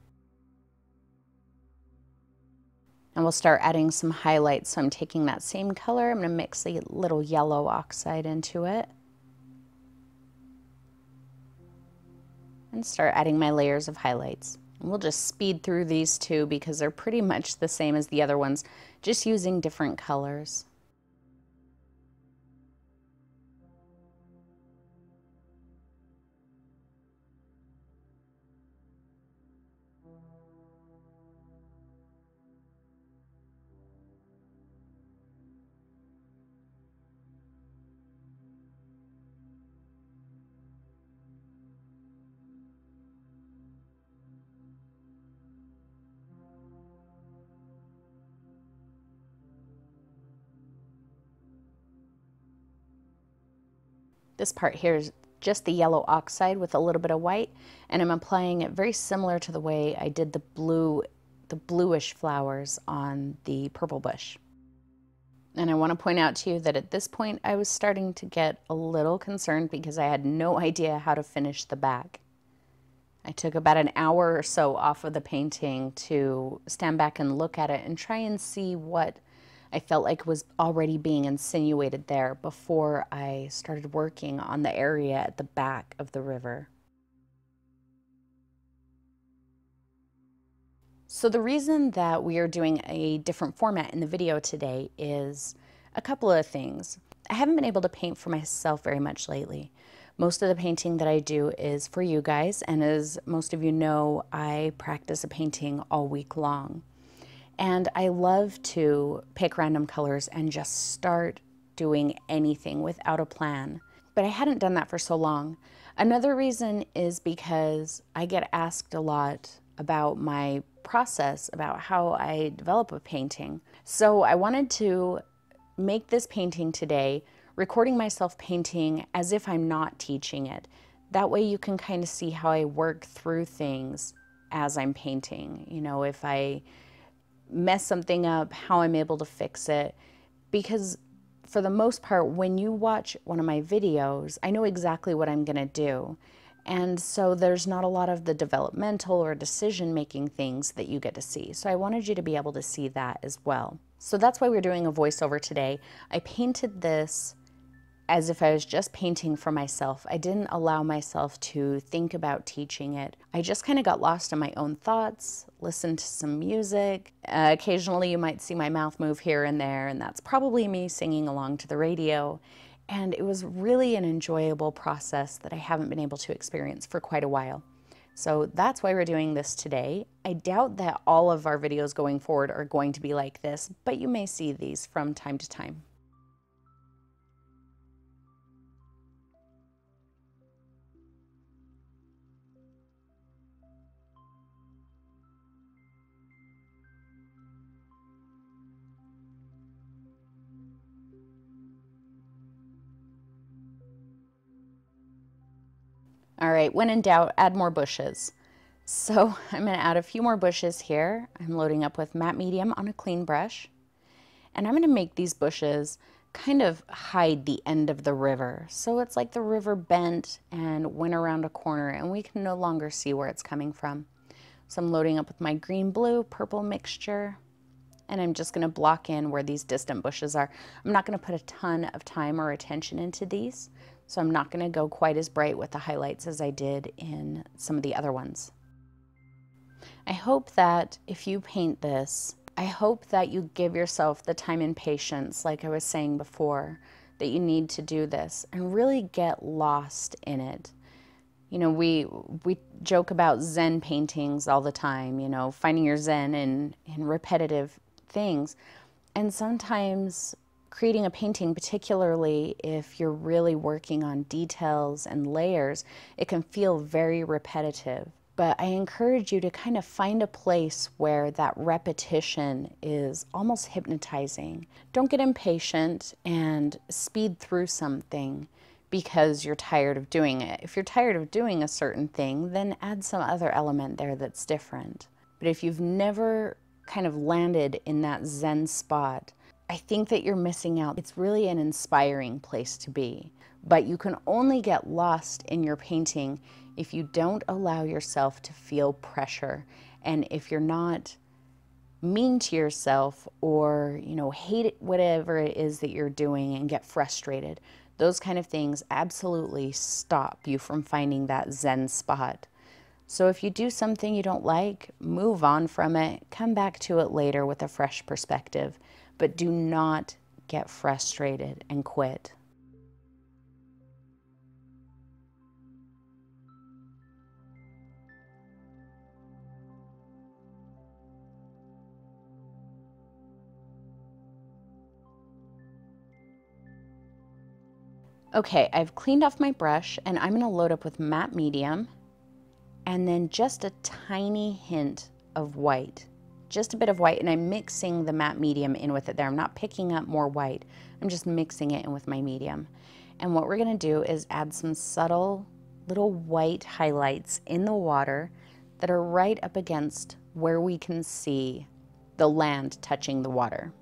And we'll start adding some highlights. So I'm taking that same color, I'm going to mix a little yellow oxide into it. And start adding my layers of highlights. And we'll just speed through these two because they're pretty much the same as the other ones, just using different colors. This part here is just the yellow oxide with a little bit of white, and I'm applying it very similar to the way I did the blue, the bluish flowers on the purple bush. And I want to point out to you that at this point I was starting to get a little concerned because I had no idea how to finish the back. I took about an hour or so off of the painting to stand back and look at it and try and see what I felt like was already being insinuated there before I started working on the area at the back of the river. So the reason that we are doing a different format in the video today is a couple of things. I haven't been able to paint for myself very much lately. Most of the painting that I do is for you guys, and as most of you know, I practice a painting all week long. And I love to pick random colors and just start doing anything without a plan. But I hadn't done that for so long. Another reason is because I get asked a lot about my process, about how I develop a painting. So I wanted to make this painting today, recording myself painting as if I'm not teaching it. That way you can kind of see how I work through things as I'm painting. You know, if I mess something up, how I'm able to fix it. Because for the most part, when you watch one of my videos, I know exactly what I'm gonna do. And so there's not a lot of the developmental or decision-making things that you get to see. So I wanted you to be able to see that as well. So that's why we're doing a voiceover today. I painted this as if I was just painting for myself. I didn't allow myself to think about teaching it. I just kind of got lost in my own thoughts, listened to some music. Uh, occasionally you might see my mouth move here and there, and that's probably me singing along to the radio. And it was really an enjoyable process that I haven't been able to experience for quite a while. So that's why we're doing this today. I doubt that all of our videos going forward are going to be like this, but you may see these from time to time. All right, when in doubt, add more bushes. So I'm going to add a few more bushes here. I'm loading up with matte medium on a clean brush. And I'm going to make these bushes kind of hide the end of the river. So it's like the river bent and went around a corner and we can no longer see where it's coming from. So I'm loading up with my green, blue, purple mixture. And I'm just going to block in where these distant bushes are. I'm not going to put a ton of time or attention into these. So I'm not going to go quite as bright with the highlights as I did in some of the other ones. I hope that if you paint this, I hope that you give yourself the time and patience, like I was saying before, that you need to do this and really get lost in it. You know, we we joke about Zen paintings all the time, you know, finding your Zen in, in repetitive things. And sometimes creating a painting, particularly if you're really working on details and layers, it can feel very repetitive. But I encourage you to kind of find a place where that repetition is almost hypnotizing. Don't get impatient and speed through something because you're tired of doing it. If you're tired of doing a certain thing, then add some other element there that's different. But if you've never kind of landed in that Zen spot, I think that you're missing out. It's really an inspiring place to be. But you can only get lost in your painting if you don't allow yourself to feel pressure, and if you're not mean to yourself or, you know, hate it, whatever it is that you're doing and get frustrated. Those kind of things absolutely stop you from finding that Zen spot. So if you do something you don't like, move on from it, come back to it later with a fresh perspective, but do not get frustrated and quit. Okay, I've cleaned off my brush and I'm going to load up with matte medium and then just a tiny hint of white. Just a bit of white, and I'm mixing the matte medium in with it there. I'm not picking up more white. I'm just mixing it in with my medium. And what we're going to do is add some subtle little white highlights in the water that are right up against where we can see the land touching the water.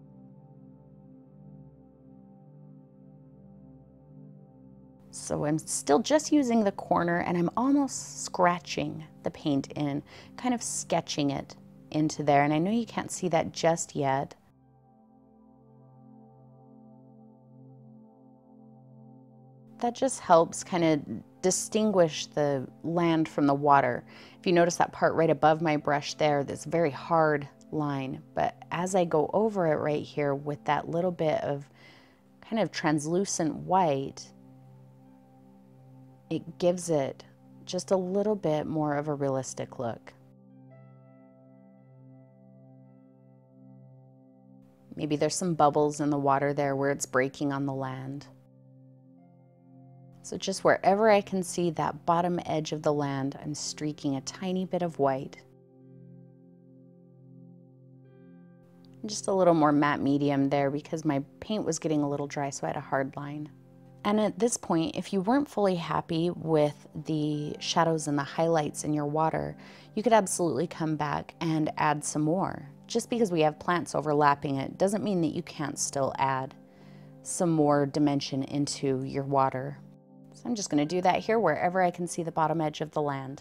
So I'm still just using the corner and I'm almost scratching the paint in, kind of sketching it into there. And I know you can't see that just yet. That just helps kind of distinguish the land from the water. If you notice that part right above my brush there, this very hard line. But as I go over it right here with that little bit of kind of translucent white, it gives it just a little bit more of a realistic look. Maybe there's some bubbles in the water there where it's breaking on the land. So just wherever I can see that bottom edge of the land, I'm streaking a tiny bit of white. Just a little more matte medium there because my paint was getting a little dry, so I had a hard line. And at this point, if you weren't fully happy with the shadows and the highlights in your water, you could absolutely come back and add some more. Just because we have plants overlapping it doesn't mean that you can't still add some more dimension into your water. So I'm just going to do that here wherever I can see the bottom edge of the land.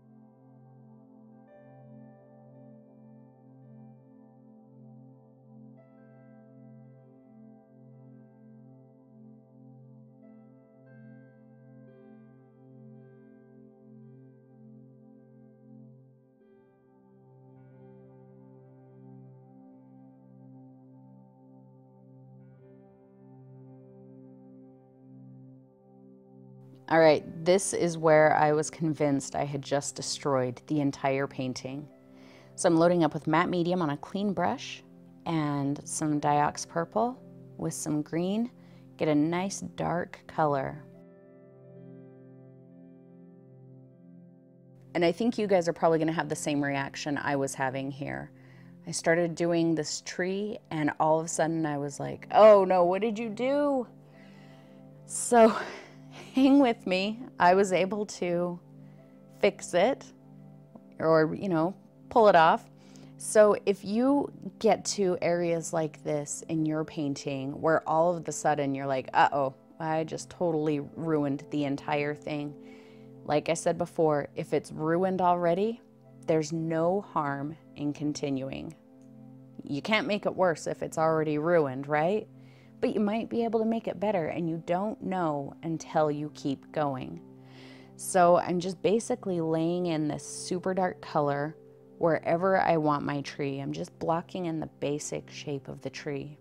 All right, this is where I was convinced I had just destroyed the entire painting. So I'm loading up with matte medium on a clean brush and some Dioxazine Purple with some green. Get a nice dark color. And I think you guys are probably gonna have the same reaction I was having here. I started doing this tree and all of a sudden I was like, oh no, what did you do? So hang with me. I was able to fix it or, you know, pull it off. So if you get to areas like this in your painting where all of a sudden you're like, uh-oh, I just totally ruined the entire thing. Like I said before, if it's ruined already, there's no harm in continuing. You can't make it worse if it's already ruined, right? But you might be able to make it better, and you don't know until you keep going. So I'm just basically laying in this super dark color wherever I want my tree. I'm just blocking in the basic shape of the tree.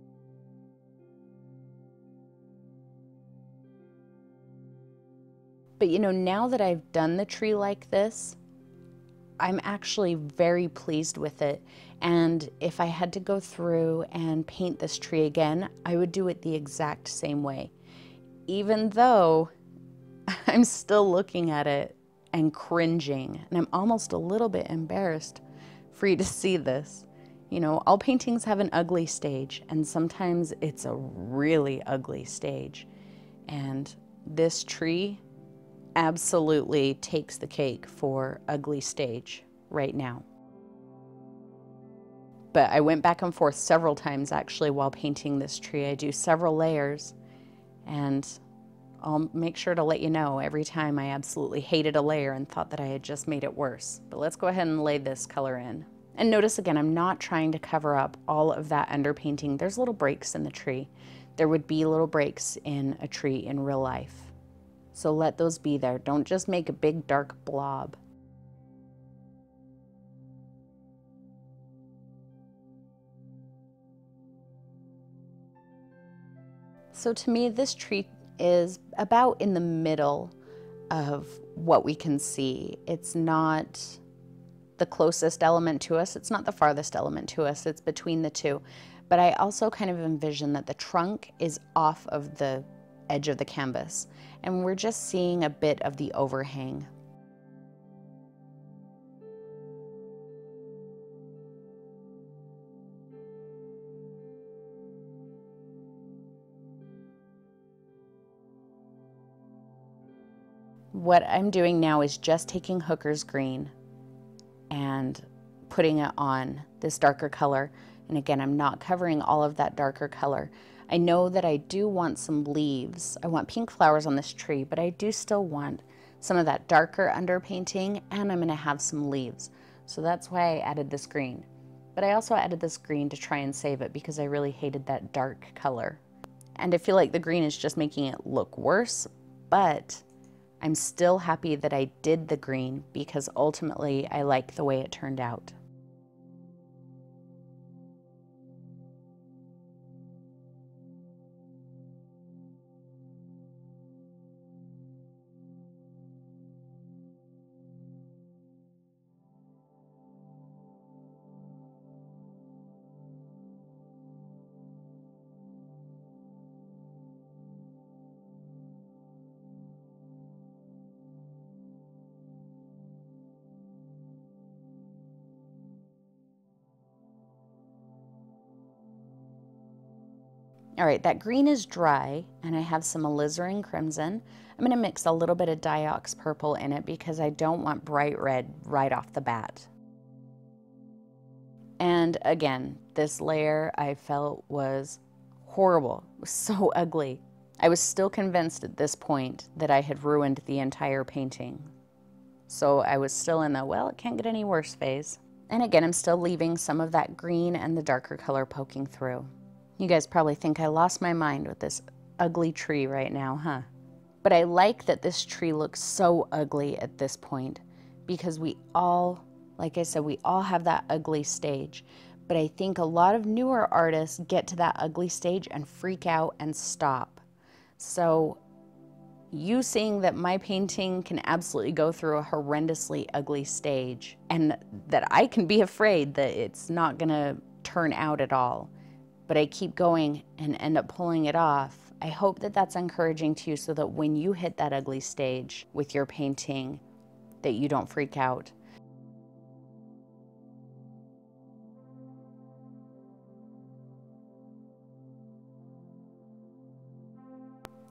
But you know, now that I've done the tree like this, I'm actually very pleased with it. And if I had to go through and paint this tree again, I would do it the exact same way. Even though I'm still looking at it and cringing, and I'm almost a little bit embarrassed for you to see this. You know, all paintings have an ugly stage, and sometimes it's a really ugly stage. And this tree absolutely takes the cake for ugly stage right now. But I went back and forth several times actually while painting this tree. I do several layers, and I'll make sure to let you know every time I absolutely hated a layer and thought that I had just made it worse. But let's go ahead and lay this color in. And notice again, I'm not trying to cover up all of that underpainting. There's little breaks in the tree. There would be little breaks in a tree in real life. So let those be there. Don't just make a big dark blob. So to me, this tree is about in the middle of what we can see. It's not the closest element to us. It's not the farthest element to us. It's between the two. But I also kind of envision that the trunk is off of the edge of the canvas, and we're just seeing a bit of the overhang. What I'm doing now is just taking Hooker's green and putting it on this darker color. And again, I'm not covering all of that darker color. I know that I do want some leaves. I want pink flowers on this tree, but I do still want some of that darker underpainting, and I'm gonna have some leaves. So that's why I added this green. But I also added this green to try and save it because I really hated that dark color. And I feel like the green is just making it look worse, but I'm still happy that I did the green because ultimately I like the way it turned out. All right, that green is dry, and I have some Alizarin Crimson. I'm gonna mix a little bit of Dioxazine Purple in it because I don't want bright red right off the bat. And again, this layer I felt was horrible. It was so ugly. I was still convinced at this point that I had ruined the entire painting. So I was still in the, well, it can't get any worse phase. And again, I'm still leaving some of that green and the darker color poking through. You guys probably think I lost my mind with this ugly tree right now, huh? But I like that this tree looks so ugly at this point because we all, like I said, we all have that ugly stage. But I think a lot of newer artists get to that ugly stage and freak out and stop. So you seeing that my painting can absolutely go through a horrendously ugly stage and that I can be afraid that it's not gonna turn out at all, but I keep going and end up pulling it off. I hope that that's encouraging to you so that when you hit that ugly stage with your painting, that you don't freak out.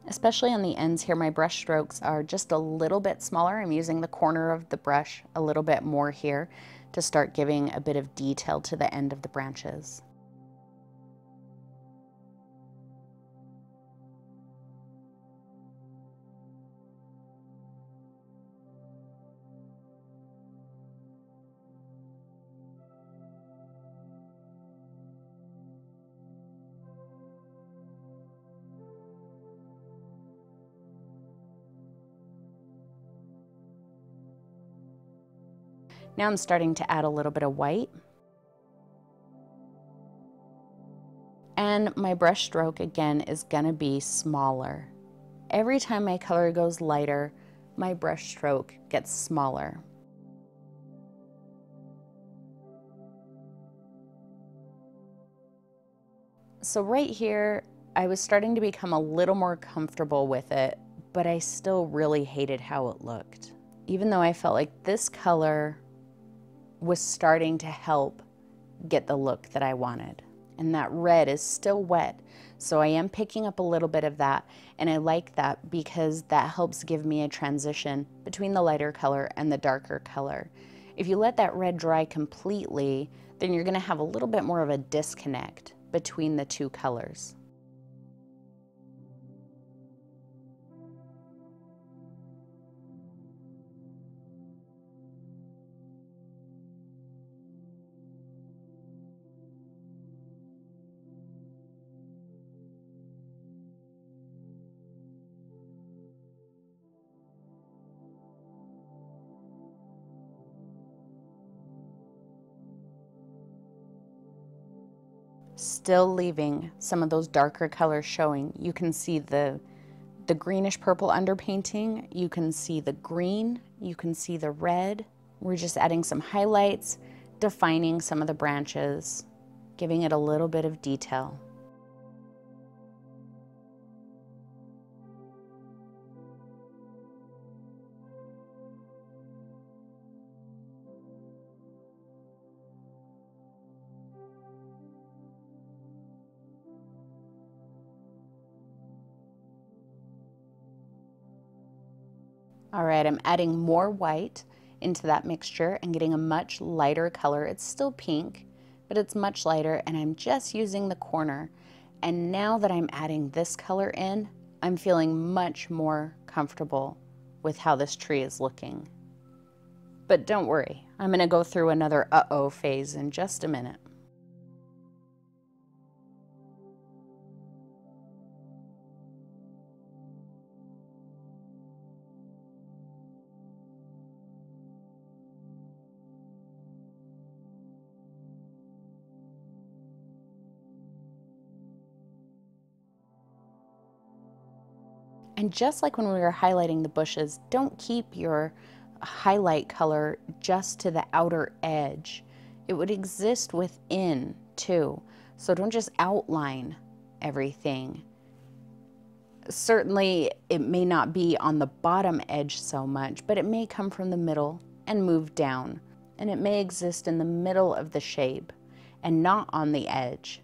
Especially on the ends here, my brush strokes are just a little bit smaller. I'm using the corner of the brush a little bit more here to start giving a bit of detail to the end of the branches. Now I'm starting to add a little bit of white. And my brush stroke again is gonna be smaller. Every time my color goes lighter, my brush stroke gets smaller. So right here, I was starting to become a little more comfortable with it, but I still really hated how it looked. Even though I felt like this color was starting to help get the look that I wanted. And that red is still wet, so I am picking up a little bit of that, and I like that because that helps give me a transition between the lighter color and the darker color. If you let that red dry completely, then you're gonna have a little bit more of a disconnect between the two colors. Still leaving some of those darker colors showing. You can see the, the greenish purple underpainting, you can see the green, you can see the red. We're just adding some highlights, defining some of the branches, giving it a little bit of detail. All right, I'm adding more white into that mixture and getting a much lighter color. It's still pink, but it's much lighter, and I'm just using the corner. And now that I'm adding this color in, I'm feeling much more comfortable with how this tree is looking. But don't worry, I'm gonna go through another uh-oh phase in just a minute. And just like when we were highlighting the bushes, don't keep your highlight color just to the outer edge. It would exist within too. So don't just outline everything. Certainly it may not be on the bottom edge so much, but it may come from the middle and move down. And it may exist in the middle of the shape and not on the edge.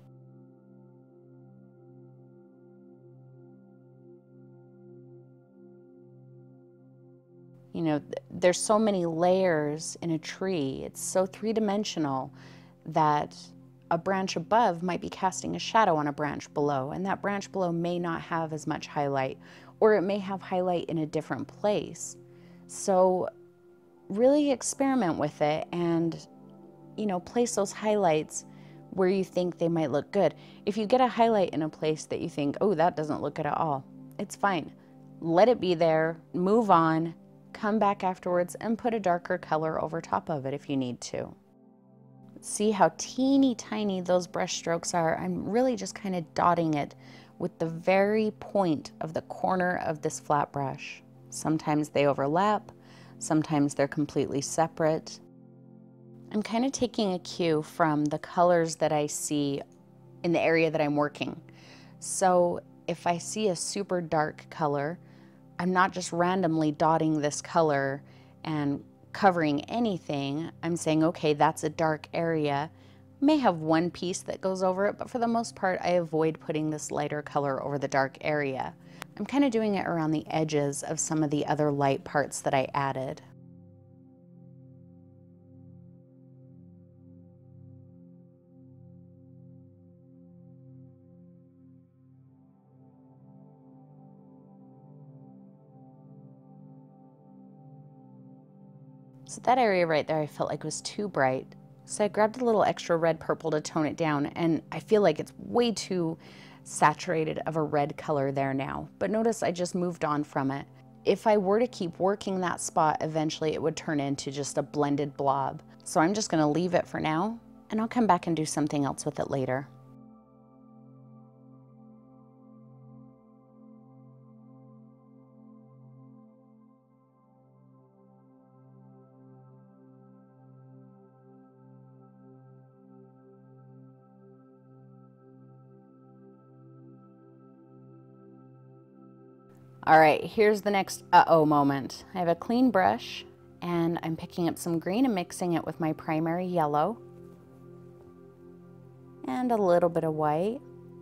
You know, there's so many layers in a tree. It's so three-dimensional that a branch above might be casting a shadow on a branch below, and that branch below may not have as much highlight, or it may have highlight in a different place. So really experiment with it and, you know, place those highlights where you think they might look good. If you get a highlight in a place that you think, oh, that doesn't look good at all, it's fine. Let it be there, move on, come back afterwards and put a darker color over top of it if you need to. See how teeny tiny those brush strokes are? I'm really just kind of dotting it with the very point of the corner of this flat brush. Sometimes they overlap, sometimes they're completely separate. I'm kind of taking a cue from the colors that I see in the area that I'm working. So if I see a super dark color, I'm not just randomly dotting this color and covering anything. I'm saying, okay, that's a dark area. May have one piece that goes over it, but for the most part, I avoid putting this lighter color over the dark area. I'm kind of doing it around the edges of some of the other light parts that I added. So that area right there I felt like was too bright. So I grabbed a little extra red purple to tone it down, and I feel like it's way too saturated of a red color there now. But notice I just moved on from it. If I were to keep working that spot, eventually it would turn into just a blended blob. So I'm just gonna leave it for now, and I'll come back and do something else with it later. All right, here's the next uh-oh moment. I have a clean brush and I'm picking up some green and mixing it with my primary yellow and a little bit of white.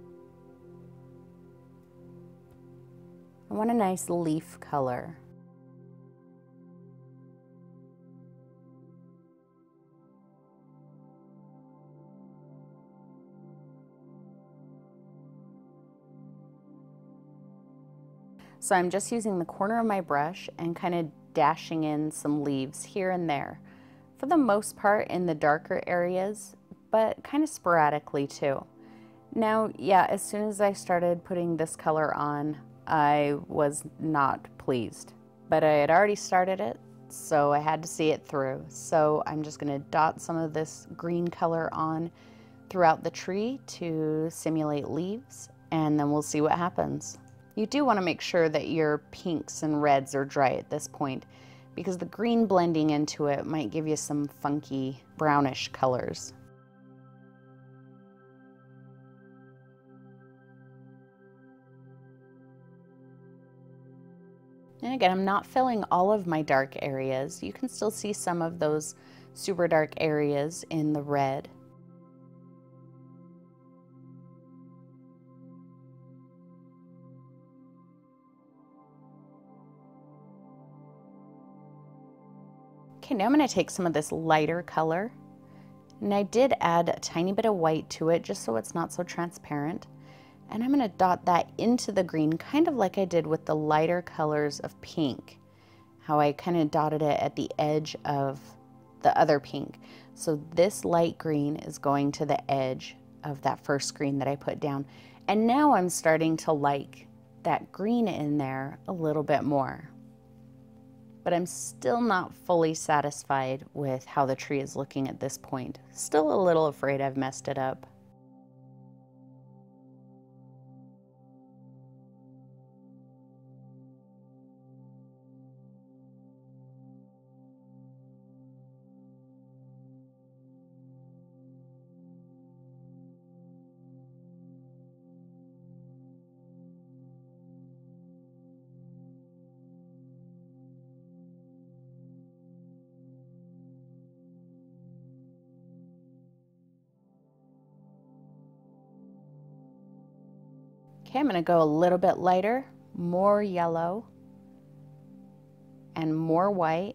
I want a nice leaf color. So I'm just using the corner of my brush and kind of dashing in some leaves here and there. For the most part in the darker areas, but kind of sporadically too. Now, yeah, as soon as I started putting this color on, I was not pleased. But I had already started it, so I had to see it through. So I'm just gonna dot some of this green color on throughout the tree to simulate leaves, and then we'll see what happens. You do want to make sure that your pinks and reds are dry at this point, because the green blending into it might give you some funky brownish colors. And again, I'm not filling all of my dark areas. You can still see some of those super dark areas in the red. Okay, now I'm going to take some of this lighter color, and I did add a tiny bit of white to it just so it's not so transparent, and I'm going to dot that into the green, kind of like I did with the lighter colors of pink, how I kind of dotted it at the edge of the other pink. So this light green is going to the edge of that first green that I put down, and now I'm starting to like that green in there a little bit more. But I'm still not fully satisfied with how the tree is looking at this point. Still a little afraid I've messed it up. Okay, I'm going to go a little bit lighter, more yellow, and more white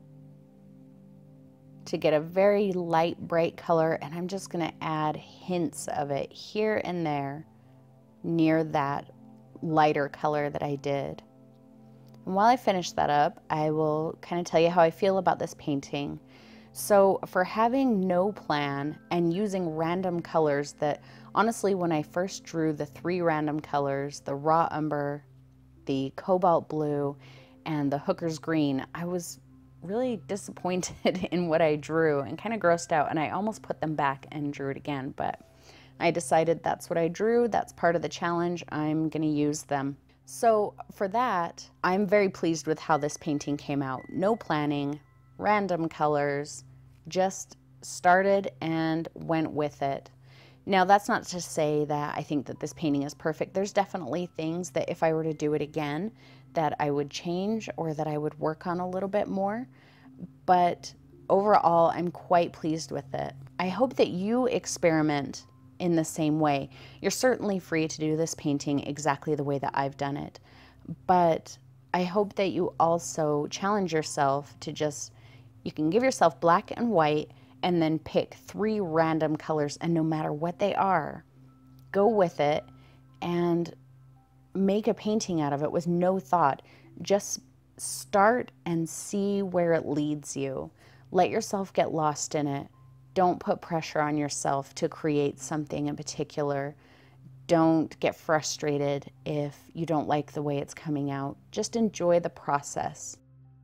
to get a very light, bright color, and I'm just going to add hints of it here and there near that lighter color that I did. And while I finish that up, I will kind of tell you how I feel about this painting. So for having no plan and using random colors that, honestly, when I first drew the three random colors, the raw umber, the cobalt blue, and the hooker's green, I was really disappointed in what I drew and kind of grossed out, and I almost put them back and drew it again, but I decided that's what I drew, that's part of the challenge, I'm gonna use them. So for that, I'm very pleased with how this painting came out. No planning, random colors, just started and went with it. Now, that's not to say that I think that this painting is perfect. There's definitely things that if I were to do it again, that I would change or that I would work on a little bit more. But overall, I'm quite pleased with it. I hope that you experiment in the same way. You're certainly free to do this painting exactly the way that I've done it, but I hope that you also challenge yourself to just, you can give yourself black and white and then pick three random colors, and no matter what they are, go with it and make a painting out of it with no thought. Just start and see where it leads you. Let yourself get lost in it. Don't put pressure on yourself to create something in particular. Don't get frustrated if you don't like the way it's coming out. Just enjoy the process.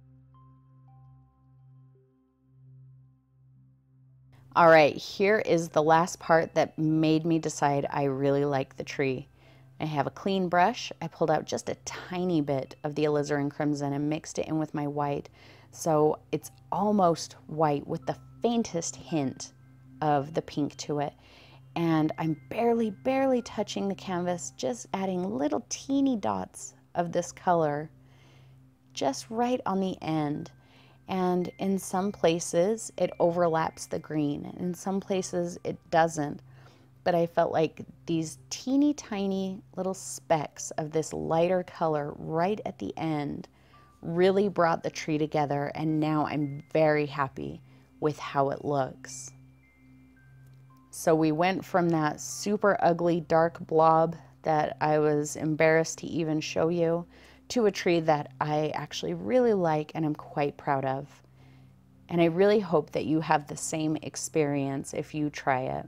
All right, here is the last part that made me decide I really like the tree. I have a clean brush. I pulled out just a tiny bit of the Alizarin Crimson and mixed it in with my white. So it's almost white with the faintest hint of the pink to it. And I'm barely, barely touching the canvas, just adding little teeny dots of this color just right on the end. And in some places it overlaps the green, in some places it doesn't. But I felt like these teeny tiny little specks of this lighter color right at the end really brought the tree together, and now I'm very happy with how it looks. So we went from that super ugly dark blob that I was embarrassed to even show you to a tree that I actually really like and I'm quite proud of. And I really hope that you have the same experience if you try it.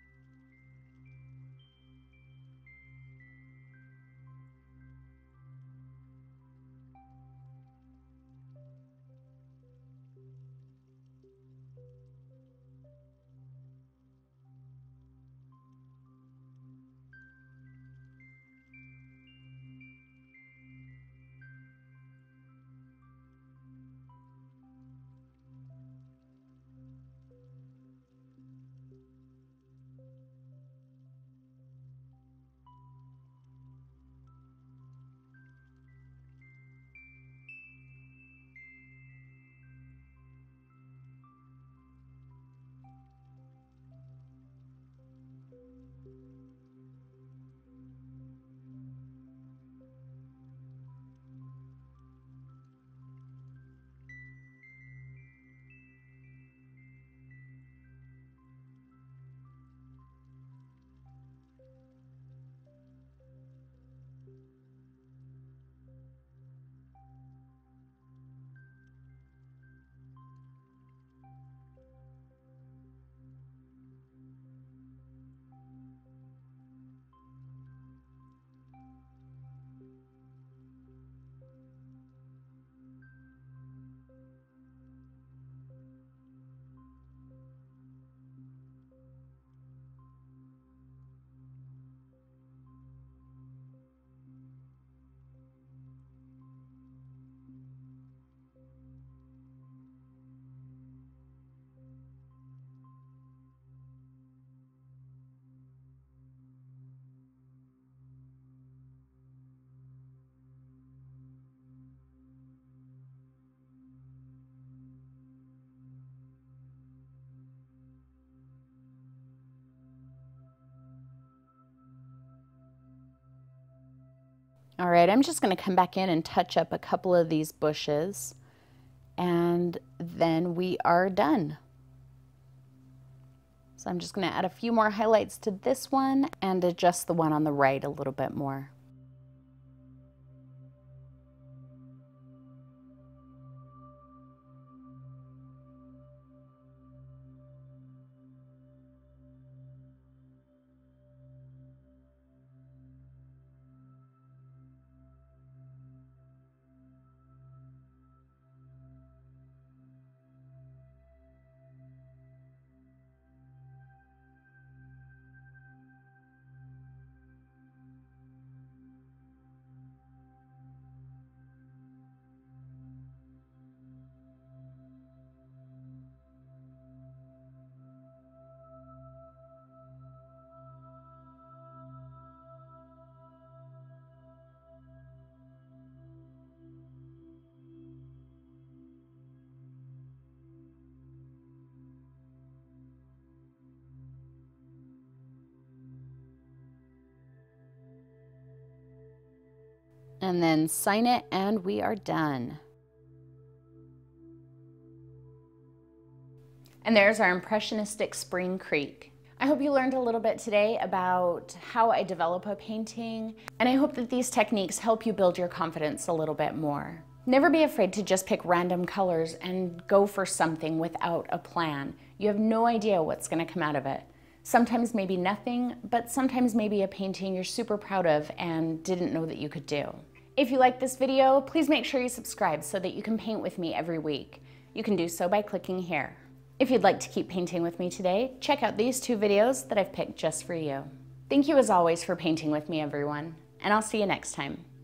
All right, I'm just going to come back in and touch up a couple of these bushes, and then we are done. So I'm just going to add a few more highlights to this one and adjust the one on the right a little bit more. And then sign it and we are done. And there's our Impressionistic Spring Creek. I hope you learned a little bit today about how I develop a painting, and I hope that these techniques help you build your confidence a little bit more. Never be afraid to just pick random colors and go for something without a plan. You have no idea what's going to come out of it. Sometimes maybe nothing, but sometimes maybe a painting you're super proud of and didn't know that you could do. If you like this video, please make sure you subscribe so that you can paint with me every week. You can do so by clicking here. If you'd like to keep painting with me today, check out these two videos that I've picked just for you. Thank you as always for painting with me, everyone, and I'll see you next time.